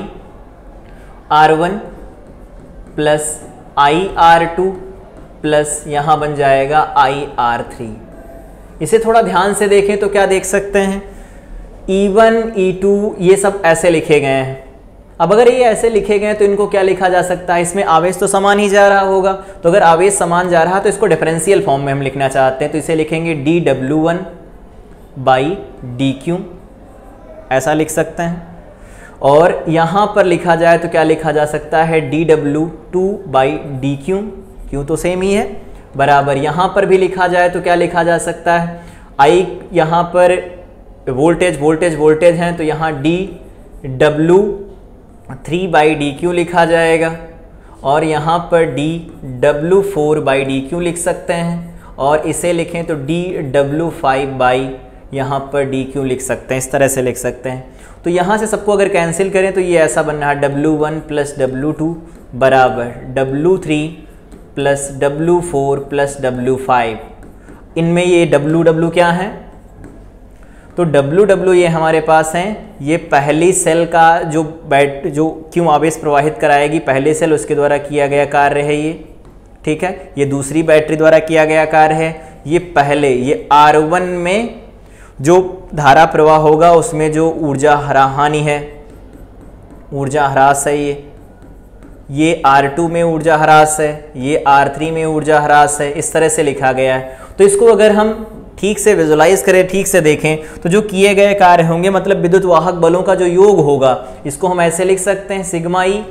R one plus I R two plus यहाँ बन जाएगा आई आर थ्री। इसे थोड़ा ध्यान से देखें तो क्या देख सकते हैं, ई वन ई टू ये सब ऐसे लिखे गए हैं। अब अगर ये ऐसे लिखे गए हैं तो इनको क्या लिखा जा सकता है, इसमें आवेश तो समान ही जा रहा होगा, तो अगर आवेश समान जा रहा है तो इसको डिफरेंशियल फॉर्म में हम लिखना चाहते हैं, तो इसे लिखेंगे D W one by D Q, ऐसा लिख सकते हैं। और यहाँ पर लिखा जाए तो क्या लिखा जा सकता है, D W two by D Q, क्यों तो सेम ही है, बराबर यहाँ पर भी लिखा जाए तो क्या लिखा जा सकता है, आई यहाँ पर वोल्टेज वोल्टेज वोल्टेज हैं तो यहाँ D W three by D Q लिखा जाएगा, और यहाँ पर D W four by D Q लिख सकते हैं, और इसे लिखें तो डी डब्ल्यू फाइव बाई यहाँ पर डी क्यू लिख सकते हैं, इस तरह से लिख सकते हैं। तो यहाँ से सबको अगर कैंसिल करें तो ये ऐसा बन रहा है, W one plus W two बराबर W three plus W four plus W five. इनमें ये डब्ल्यू डब्ल्यू क्या है, तो डब्ल्यू डब्ल्यू ये हमारे पास हैं, ये पहली सेल का जो बैट जो क्यों आवेश प्रवाहित कराएगी, पहले सेल उसके द्वारा किया गया कार्य है ये, ठीक है। ये दूसरी बैटरी द्वारा किया गया कार्य है, ये पहले ये आर वन में जो धारा प्रवाह होगा उसमें जो ऊर्जा हानि है, ऊर्जा ह्रास है, ये ये आर टू में ऊर्जा ह्रास है, ये आर थ्री में ऊर्जा ह्रास है, इस तरह से लिखा गया है। तो इसको अगर हम ठीक से विजुलाइज करें, ठीक से देखें तो जो किए गए कार्य होंगे, मतलब विद्युत वाहक बलों का जो योग होगा, इसको हम ऐसे लिख सकते हैं सिग्मा ई,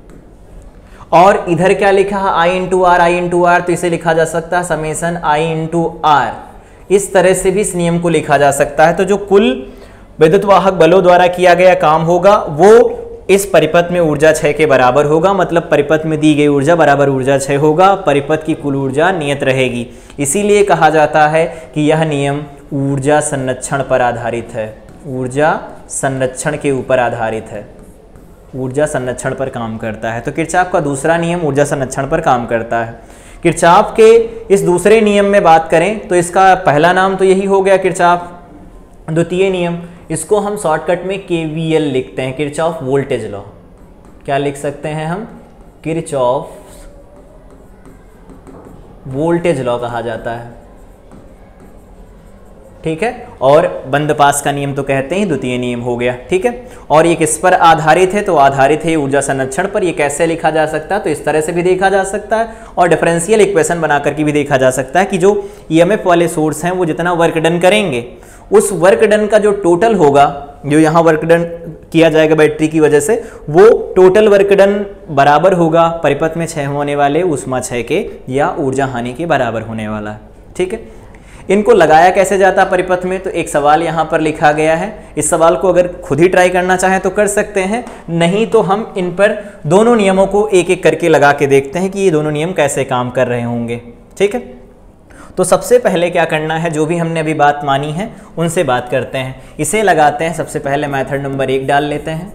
और इधर क्या लिखा है, I into R, I into R, तो इसे लिखा जा सकता है समेसन आई इंटू आर। इस तरह से भी इस नियम को लिखा जा सकता है। तो जो कुल विद्युत वाहक बलों द्वारा किया गया काम होगा वो इस परिपथ में ऊर्जा क्षय के बराबर होगा, मतलब परिपथ में दी गई ऊर्जा बराबर ऊर्जा क्षय होगा, परिपथ की कुल ऊर्जा नियत रहेगी। इसीलिए कहा जाता है कि यह नियम ऊर्जा संरक्षण पर आधारित है, ऊर्जा संरक्षण के ऊपर आधारित है, ऊर्जा संरक्षण पर काम करता है। तो किरचॉफ का दूसरा नियम ऊर्जा संरक्षण पर काम करता है। किरचॉफ के इस दूसरे नियम में बात करें तो इसका पहला नाम तो यही हो गया किरचॉफ। द्वितीय नियम, इसको हम शॉर्टकट में के वी एल लिखते हैं, किरचॉफ वोल्टेज लॉ। क्या लिख सकते हैं हम, किरचॉफ वोल्टेज लॉ कहा जाता है, ठीक है। और बंद पास का नियम तो कहते हैं द्वितीय नियम हो गया, ठीक है। और ये किस पर आधारित है, तो आधारित है ऊर्जा संरक्षण पर। ये कैसे लिखा जा सकता है, तो इस तरह से भी देखा जा सकता है, और डिफरेंशियल इक्वेशन बना करके भी देखा जा सकता है कि जो ईएमएफ वाले सोर्स हैं वो जितना वर्क डन करेंगे, उस वर्क डन का जो टोटल होगा, जो यहाँ वर्क डन किया जाएगा बैटरी की वजह से, वो टोटल वर्क डन बराबर होगा परिपथ में क्षय होने वाले ऊष्मा क्षय के या ऊर्जा हानि के बराबर होने वाला है, ठीक है। इनको लगाया कैसे जाता है परिपथ में, तो एक सवाल यहाँ पर लिखा गया है। इस सवाल को अगर खुद ही ट्राई करना चाहें तो कर सकते हैं, नहीं तो हम इन पर दोनों नियमों को एक एक करके लगा के देखते हैं कि ये दोनों नियम कैसे काम कर रहे होंगे, ठीक है। तो सबसे पहले क्या करना है, जो भी हमने अभी बात मानी है उनसे बात करते हैं। इसे लगाते हैं, सबसे पहले मेथड नंबर एक डाल लेते हैं,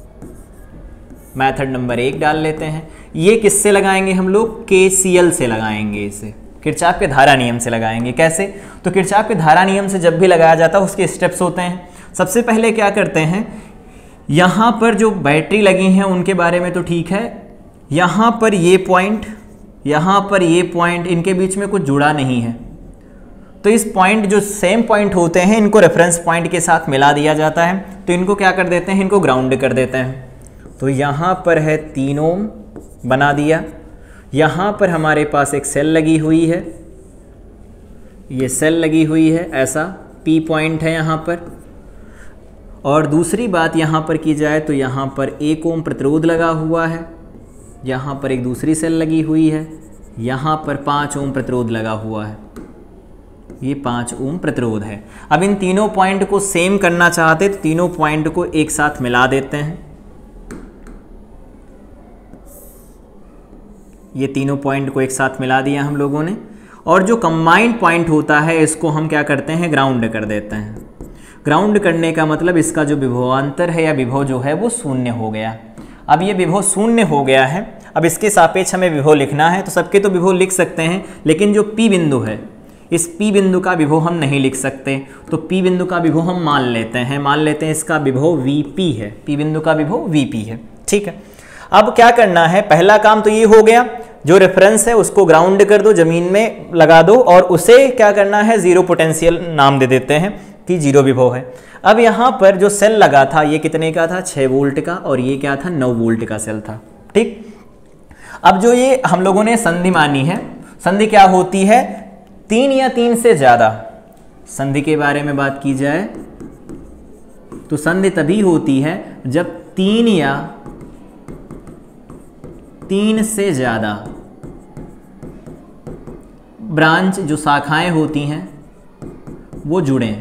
मेथड नंबर एक डाल लेते हैं। ये किससे लगाएंगे हम लोग, के सी एल से लगाएंगे, इसे किरचॉफ के धारा नियम से लगाएंगे। कैसे, तो किरचॉफ के धारा नियम से जब भी लगाया जाता है उसके स्टेप्स होते हैं। सबसे पहले क्या करते हैं, यहाँ पर जो बैटरी लगी हैं उनके बारे में तो ठीक है, यहाँ पर ये पॉइंट, यहाँ पर ये पॉइंट, इनके बीच में कुछ जुड़ा नहीं है, तो इस पॉइंट जो सेम पॉइंट होते हैं इनको रेफरेंस पॉइंट के साथ मिला दिया जाता है। तो इनको क्या कर देते हैं, इनको ग्राउंड कर देते हैं। तो यहाँ पर है तीन ओम बना दिया, यहाँ पर हमारे पास एक सेल लगी हुई है, ये सेल लगी हुई है, ऐसा पी पॉइंट है यहाँ पर। और दूसरी बात यहाँ पर की जाए तो यहाँ पर एक ओम प्रतिरोध लगा हुआ है, यहाँ पर एक दूसरी सेल लगी हुई है, यहाँ पर पाँच ओम प्रतिरोध लगा हुआ है। ये पाँच ओम प्रतिरोध है। अब इन तीनों पॉइंट को सेम करना चाहते तो तीनों पॉइंट को एक साथ मिला देते हैं। ये तीनों पॉइंट को एक साथ मिला दिया हम लोगों ने, और जो कंबाइंड पॉइंट होता है इसको हम क्या करते हैं, ग्राउंड कर देते हैं। ग्राउंड करने का मतलब इसका जो विभवांतर है या विभव जो है वो शून्य हो गया। अब ये विभव शून्य हो गया है, अब इसके सापेक्ष हमें विभव लिखना है। तो सबके तो विभव लिख सकते हैं, लेकिन जो P बिंदु है इस P बिंदु का विभव हम नहीं लिख सकते। तो P बिंदु का विभव हम मान लेते हैं, मान लेते हैं इसका विभव V P है, P बिंदु का विभव V P है। ठीक है, अब क्या करना है, पहला काम तो ये हो गया, जो रेफरेंस है उसको ग्राउंड कर दो, जमीन में लगा दो, और उसे क्या करना है, जीरो पोटेंशियल नाम दे देते हैं कि जीरो विभव है। अब यहाँ पर जो सेल लगा था ये कितने का था, छः वोल्ट का, और ये क्या था, नौ वोल्ट का सेल था। ठीक, अब जो ये हम लोगों ने संधि मानी है, संधि क्या होती है, तीन या तीन से ज्यादा। संधि के बारे में बात की जाए तो संधि तभी होती है जब तीन या तीन से ज्यादा ब्रांच जो शाखाएं होती हैं वो जुड़े।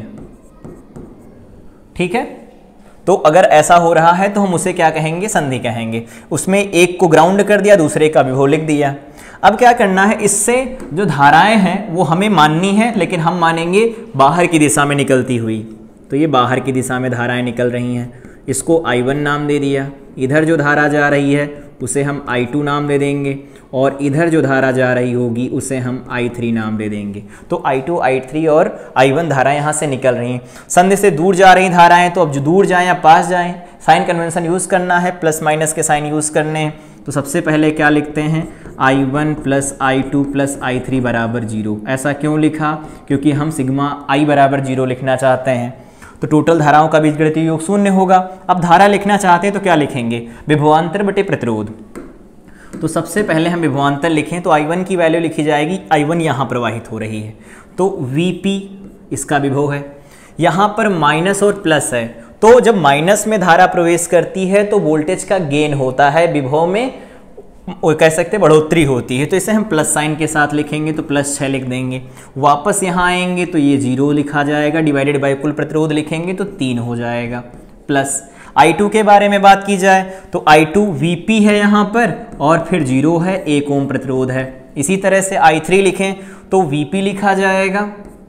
ठीक है, तो अगर ऐसा हो रहा है तो हम उसे क्या कहेंगे, संधि कहेंगे। उसमें एक को ग्राउंड कर दिया, दूसरे का विभव लिख दिया। अब क्या करना है, इससे जो धाराएं हैं वो हमें माननी है, लेकिन हम मानेंगे बाहर की दिशा में निकलती हुई। तो ये बाहर की दिशा में धाराएं निकल रही हैं, इसको आई वन नाम दे दिया। इधर जो धारा जा रही है उसे हम आई टू नाम दे देंगे, और इधर जो धारा जा रही होगी उसे हम आई थ्री नाम दे देंगे। तो आई टू, आई थ्री और आई वन धाराएं यहाँ से निकल रही हैं। संधि से दूर जा रही धाराएं, तो अब जो दूर जाएं या पास जाएं, साइन कन्वेंशन यूज़ करना है, प्लस माइनस के साइन यूज़ करने हैं। तो सबसे पहले क्या लिखते हैं, I one plus I two plus I three बराबर जीरो। ऐसा क्यों लिखा, क्योंकि हम सिग्मा आई बराबर जीरो लिखना चाहते हैं। तो टोटल धाराओं का बीजगणितीय योग शून्य होगा। अब धारा लिखना चाहते हैं तो क्या लिखेंगे, विभवांतर बटे प्रतिरोध। तो सबसे पहले हम विभवांतर लिखें तो आई वन की वैल्यू लिखी जाएगी, आई वन यहाँ प्रवाहित हो रही है तो वी पी इसका विभव है। यहाँ पर माइनस और प्लस है, तो जब माइनस में धारा प्रवेश करती है तो वोल्टेज का गेन होता है, विभव में वो कह सकते हैं बढ़ोतरी होती है। तो इसे हम प्लस साइन के साथ लिखेंगे, तो प्लस छः लिख देंगे। वापस यहाँ आएंगे तो ये जीरो लिखा जाएगा, डिवाइडेड बाय कुल प्रतिरोध लिखेंगे तो तीन हो जाएगा। प्लस आई टू के बारे में बात की जाए तो आई टू वी पी है यहाँ पर, और फिर जीरो है, एक ओम प्रतिरोध है। इसी तरह से आई थ्री लिखें तो वी पी लिखा जाएगा,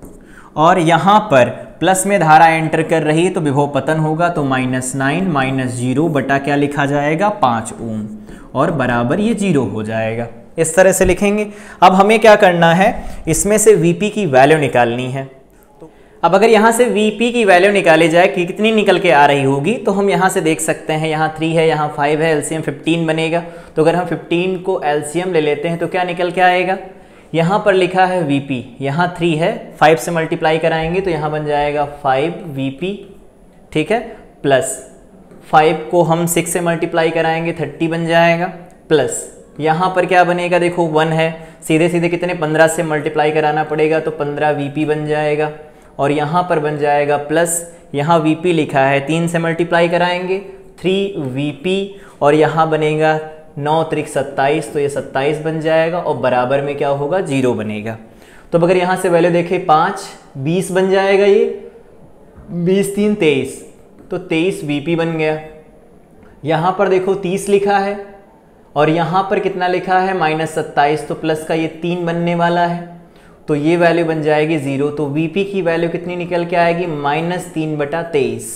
और यहाँ पर प्लस में धारा एंटर कर रही है तो विभव पतन होगा, तो माइनस नाइन माइनस जीरो बटा क्या लिखा जाएगा, पाँच ओम, और बराबर ये जीरो हो जाएगा। इस तरह से लिखेंगे। अब हमें क्या करना है, इसमें से वी पी की वैल्यू निकालनी है। तो अब अगर यहाँ से वी पी की वैल्यू निकाली जाए कि कितनी निकल के आ रही होगी, तो हम यहाँ से देख सकते हैं, यहाँ थ्री है, यहाँ फाइव है, एलसीएम फिफ्टीन बनेगा। तो अगर हम फिफ्टीन को एलसीएम ले लेते हैं तो क्या निकल के आएगा, यहाँ पर लिखा है वी पी, यहाँ थ्री है, फाइव से मल्टीप्लाई कराएंगे तो यहाँ बन जाएगा फाइव वी पी। ठीक है, प्लस फाइव को हम सिक्स से मल्टीप्लाई कराएंगे थर्टी बन जाएगा, प्लस यहाँ पर क्या बनेगा, देखो वन है, सीधे सीधे कितने पंद्रह से मल्टीप्लाई कराना पड़ेगा तो पंद्रह वी पी बन जाएगा, और यहाँ पर बन जाएगा प्लस, यहाँ वी पी लिखा है, तीन से मल्टीप्लाई कराएंगे थ्री वी पी, और यहाँ बनेगा नौ त्रिक सत्ताईस, तो ये सत्ताईस बन जाएगा, और बराबर में क्या होगा, जीरो बनेगा। तो अगर यहाँ से वैल्यू देखें पाँच बीस बन जाएगा, ये बीस तीन तेईस, तो तेईस वी पी बन गया। यहाँ पर देखो तीस लिखा है, और यहाँ पर कितना लिखा है, माइनस सत्ताईस, तो प्लस का ये तीन बनने वाला है, तो ये वैल्यू बन जाएगी जीरो। तो वी पी की वैल्यू कितनी निकल के आएगी, माइनस तीन बटा तेईस,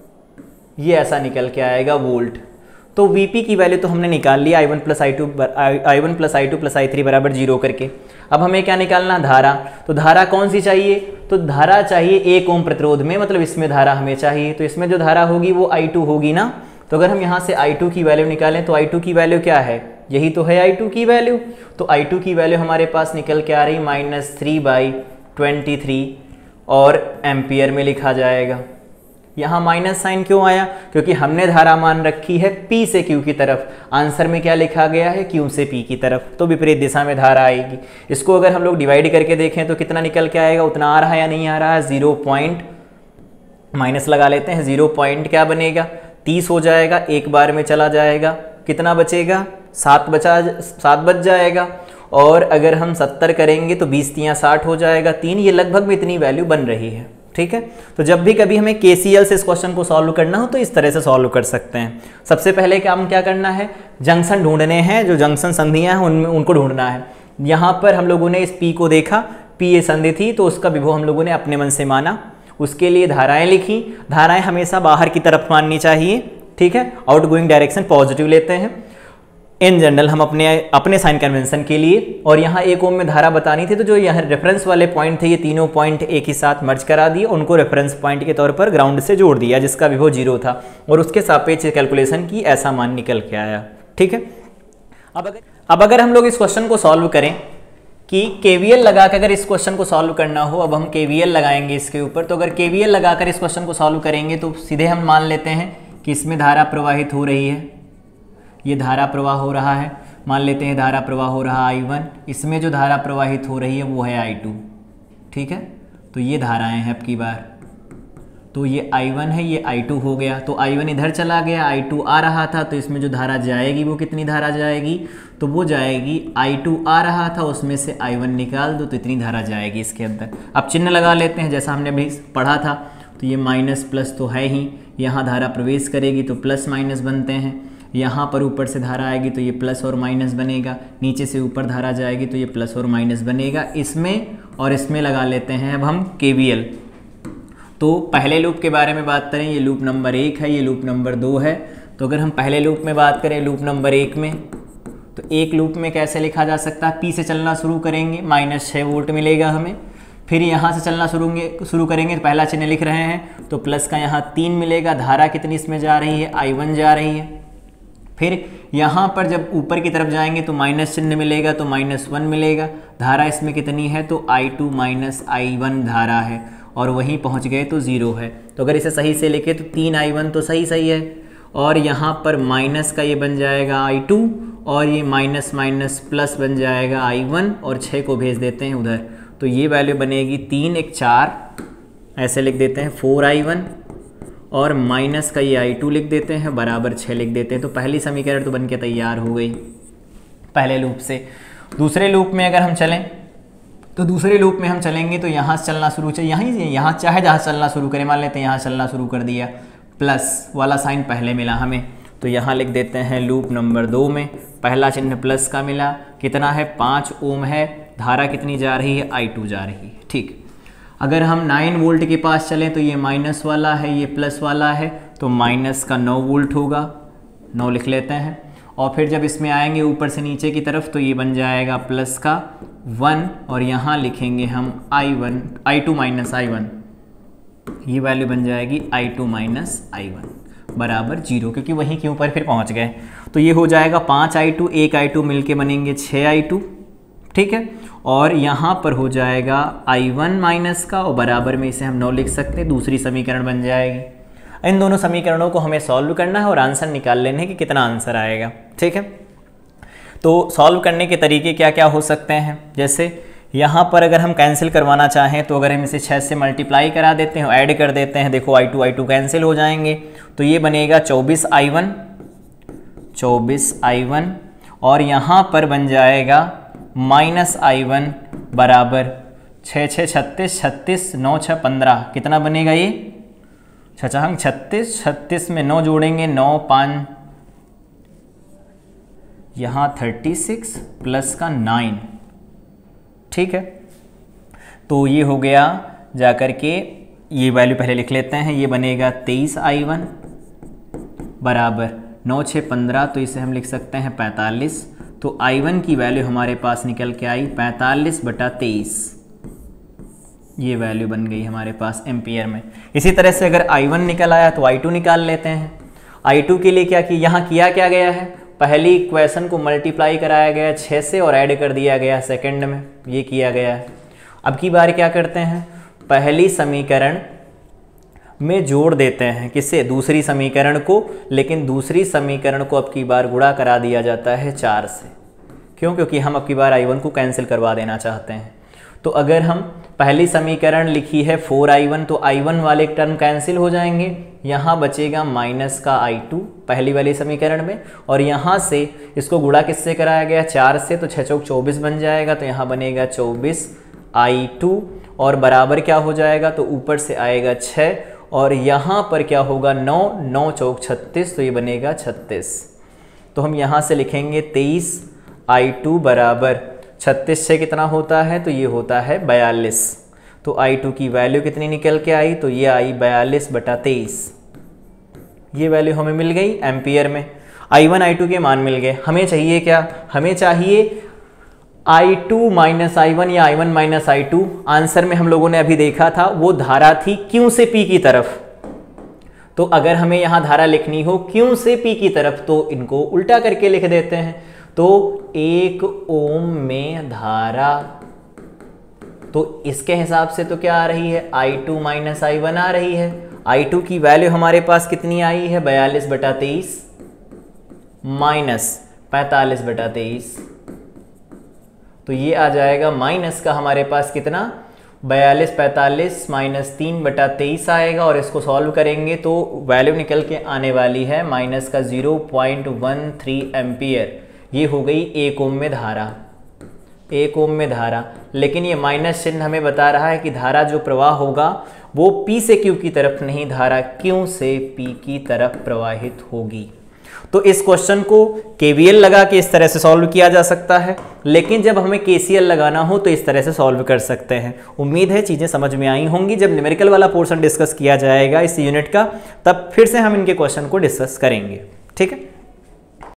ये ऐसा निकल के आएगा वोल्ट। तो वी पी की वैल्यू तो हमने निकाल लिया, I one plus I two I one plus I two plus I three बराबर जीरो करके। अब हमें क्या निकालना, धारा। तो धारा कौन सी चाहिए, तो धारा चाहिए एक ओम प्रतिरोध में, मतलब इसमें धारा हमें चाहिए, तो इसमें जो धारा होगी वो आई टू होगी ना। तो अगर हम यहाँ से आई टू की वैल्यू निकालें तो आई टू की वैल्यू क्या है, यही तो है आई टू की वैल्यू। तो आई टू की वैल्यू हमारे पास निकल के आ रही minus three by twenty three, और एम्पियर में लिखा जाएगा। यहाँ माइनस साइन क्यों आया, क्योंकि हमने धारा मान रखी है P से Q की तरफ, आंसर में क्या लिखा गया है, Q से P की तरफ, तो विपरीत दिशा में धारा आएगी। इसको अगर हम लोग डिवाइड करके देखें तो कितना निकल के आएगा, उतना आ रहा है या नहीं आ रहा है, जीरो पॉइंट माइनस लगा लेते हैं, जीरो पॉइंट क्या बनेगा, तीस हो जाएगा, एक बार में चला जाएगा, कितना बचेगा, सात बचा सात बच जाएगा। और अगर हम सत्तर करेंगे तो बीस तियाँ साठ हो जाएगा, तीन, ये लगभग में इतनी वैल्यू बन रही है। ठीक है, तो जब भी कभी हमें के सी एल से इस क्वेश्चन को सॉल्व करना हो तो इस तरह से सॉल्व कर सकते हैं। सबसे पहले काम क्या करना है, जंक्शन ढूंढने हैं, जो जंक्शन संधियाँ हैं उनमें उनको ढूंढना है। यहाँ पर हम लोगों ने इस पी को देखा, पी ये संधि थी तो उसका विभव हम लोगों ने अपने मन से माना, उसके लिए धाराएं लिखी। धाराएं हमेशा बाहर की तरफ माननी चाहिए। ठीक है, आउट गोइंग डायरेक्शन पॉजिटिव लेते हैं इन जनरल हम अपने अपने साइन कन्वेंशन के लिए। और यहाँ एक ओम में धारा बतानी थी तो जो यहाँ रेफरेंस वाले पॉइंट थे ये तीनों पॉइंट एक ही साथ मर्ज करा दिए, उनको रेफरेंस पॉइंट के तौर पर ग्राउंड से जोड़ दिया जिसका विभव जीरो था और उसके सापेक्ष कैलकुलेशन की, ऐसा मान निकल के आया। ठीक है, अब अगर अब अगर हम लोग इस क्वेश्चन को सॉल्व करें कि के वी एल लगाकर अगर इस क्वेश्चन को सॉल्व करना हो, अब हम के वी एल लगाएंगे इसके ऊपर, तो अगर के वी एल लगाकर इस क्वेश्चन को सॉल्व करेंगे तो सीधे हम मान लेते हैं कि इसमें धारा प्रवाहित हो रही है, ये धारा प्रवाह हो रहा है, मान लेते हैं धारा प्रवाह हो रहा आई वन, इसमें जो धारा प्रवाहित हो रही है वो है आई टू। ठीक है, तो ये धाराएं हैं अब की बार, तो ये आई वन है, ये आई टू हो गया, तो आई वन इधर चला गया, आई टू आ रहा था, तो इसमें जो धारा जाएगी वो कितनी धारा जाएगी, तो वो जाएगी आई टू आ रहा था उसमें से आई वन निकाल दो तो इतनी धारा जाएगी इसके अंदर। अब चिन्ह लगा लेते हैं जैसा हमने अभी पढ़ा था, तो ये माइनस प्लस तो है ही, यहाँ धारा प्रवेश करेगी तो प्लस माइनस बनते हैं, यहाँ पर ऊपर से धारा आएगी तो ये प्लस और माइनस बनेगा, नीचे से ऊपर धारा जाएगी तो ये प्लस और माइनस बनेगा। इसमें और इसमें लगा लेते हैं अब हम के वी एल। तो पहले लूप के बारे में बात करें, ये लूप नंबर एक है, ये लूप नंबर दो है। तो अगर हम पहले लूप में बात करें, लूप नंबर एक में, तो एक लूप में कैसे लिखा जा सकता है, पी से चलना शुरू करेंगे, माइनस छः वोल्ट मिलेगा हमें। फिर यहाँ से चलना शुरू शुरू करेंगे, पहला चिन्ह लिख रहे हैं तो प्लस का यहाँ तीन मिलेगा, धारा कितनी इसमें जा रही है, आई वन जा रही है। फिर यहाँ पर जब ऊपर की तरफ जाएंगे तो माइनस चिन्ह मिलेगा तो माइनस वन मिलेगा, धारा इसमें कितनी है तो I two minus I one धारा है, और वहीं पहुँच गए तो ज़ीरो है। तो अगर इसे सही से लिखे तो तीन आई वन तो सही सही है, और यहाँ पर माइनस का ये बन जाएगा आई टू, और ये माइनस माइनस प्लस बन जाएगा आई वन, और छः को भेज देते हैं उधर, तो ये वैल्यू बनेगी तीन एक चार, ऐसे लिख देते हैं फोर आई वन, और माइनस का ये आई टू लिख देते हैं बराबर छः लिख देते हैं। तो पहली समीकरण तो बन के तैयार हो गई पहले लूप से। दूसरे लूप में अगर हम चलें तो दूसरे लूप में हम चलेंगे तो यहाँ से चलना शुरू चाहिए, यहाँ ही यहाँ चाहे जहाँ चलना शुरू करें, मान लेते हैं यहाँ चलना शुरू कर दिया, प्लस वाला साइन पहले मिला हमें, तो यहाँ लिख देते हैं लूप नंबर दो में पहला चिन्ह प्लस का मिला, कितना है पाँच ओम है, धारा कितनी जा रही है आई टू जा रही है। ठीक, अगर हम नाइन वोल्ट के पास चलें तो ये माइनस वाला है, ये प्लस वाला है, तो माइनस का नौ वोल्ट होगा, नौ लिख लेते हैं। और फिर जब इसमें आएंगे ऊपर से नीचे की तरफ तो ये बन जाएगा प्लस का वन, और यहाँ लिखेंगे हम I one I two minus I one, ये वैल्यू बन जाएगी I two minus I one बराबर जीरो, क्योंकि वहीं के ऊपर फिर पहुँच गए। तो ये हो जाएगा पाँच आई टू, एक आई टू मिल के बनेंगे छः आई टू। ठीक है, और यहाँ पर हो जाएगा आई वन माइनस का, और बराबर में इसे हम नौ लिख सकते हैं, दूसरी समीकरण बन जाएगी। इन दोनों समीकरणों को हमें सॉल्व करना है और आंसर निकाल लेने हैं कि कितना आंसर आएगा। ठीक है, तो सॉल्व करने के तरीके क्या क्या हो सकते हैं, जैसे यहाँ पर अगर हम कैंसिल करवाना चाहें तो अगर हम इसे छः से मल्टीप्लाई करा देते हैं, ऐड कर देते हैं, देखो I two I two cancel हो जाएंगे, तो ये बनेगा चौबीस आई वन, चौबीस आई वन, और यहाँ पर बन जाएगा माइनस आई वन बराबर छः छः छत्तीस, छत्तीस नौ छः पंद्रह, कितना बनेगा ये छचांग छत्तीस, छत्तीस में नौ जोड़ेंगे नौ पाँच, यहाँ थर्टी सिक्स प्लस का नाइन। ठीक है, तो ये हो गया जाकर के, ये वैल्यू पहले लिख लेते हैं, ये बनेगा तेईस आई वन बराबर नौ छः पंद्रह, तो इसे हम लिख सकते हैं पैंतालीस। तो आई वन की वैल्यू हमारे पास निकल के आई पैंतालीस बटा तेईस, ये वैल्यू बन गई हमारे पास एम्पियर में। इसी तरह से अगर आई वन निकल आया तो आई टू निकाल लेते हैं। आई टू के लिए क्या कि यहाँ किया क्या गया है, पहली इक्वेशन को मल्टीप्लाई कराया गया छः से और ऐड कर दिया गया सेकंड में, ये किया गया है। अब की बार क्या करते हैं, पहली समीकरण में जोड़ देते हैं किससे, दूसरी समीकरण को, लेकिन दूसरी समीकरण को अब की बार गुणा करा दिया जाता है चार से। क्यों, क्योंकि हम अब की बार आई वन को कैंसिल करवा देना चाहते हैं। तो अगर हम पहली समीकरण लिखी है फोर आई वन, तो आई वन वाले टर्म कैंसिल हो जाएंगे, यहाँ बचेगा माइनस का आई टू पहली वाली समीकरण में, और यहाँ से इसको गुणा किससे कराया गया, चार से, तो छः चौक चौबीस बन जाएगा, तो यहाँ बनेगा चौबीस आई टू और बराबर क्या हो जाएगा, तो ऊपर से आएगा छः और यहाँ पर क्या होगा नौ, नौ चौक छत्तीस, तो ये बनेगा छत्तीस। तो हम यहाँ से लिखेंगे तेईस आई टू बराबर छत्तीस से कितना होता है, तो ये होता है बयालीस। तो आई टू की वैल्यू कितनी निकल के आई, तो ये आई बयालीस बटा तेईस। ये वैल्यू हमें मिल गई एम्पियर में। आई वन आई टू के मान मिल गए। हमें चाहिए क्या, हमें चाहिए I two minus I one या I one minus I two. Answer में हम लोगों ने अभी देखा था वो धारा थी Q से P की तरफ, तो अगर हमें यहां धारा लिखनी हो Q से P की तरफ तो इनको उल्टा करके लिख देते हैं। तो एक ओम में धारा, तो इसके हिसाब से तो क्या आ रही है, I two minus I one आ रही है। आई टू की वैल्यू हमारे पास कितनी आई है, बयालीस बटा तेईस माइनस पैंतालीस बटा तेईस, तो ये आ जाएगा माइनस का हमारे पास कितना, बयालीस पैंतालीस माइनस तीन बटा तेईस आएगा, और इसको सॉल्व करेंगे तो वैल्यू निकल के आने वाली है माइनस का zero point one three ampere. ये हो गई एक ओम में धारा, एक ओम में धारा। लेकिन ये माइनस चिन्ह हमें बता रहा है कि धारा जो प्रवाह होगा वो P से Q की तरफ नहीं, धारा Q से P की तरफ प्रवाहित होगी। तो इस क्वेश्चन को के वी एल लगा के इस तरह से सॉल्व किया जा सकता है, लेकिन जब हमें के सी एल लगाना हो तो इस तरह से सॉल्व कर सकते हैं। उम्मीद है चीज़ें समझ में आई होंगी। जब न्यूमेरिकल वाला पोर्शन डिस्कस किया जाएगा इस यूनिट का, तब फिर से हम इनके क्वेश्चन को डिस्कस करेंगे। ठीक है।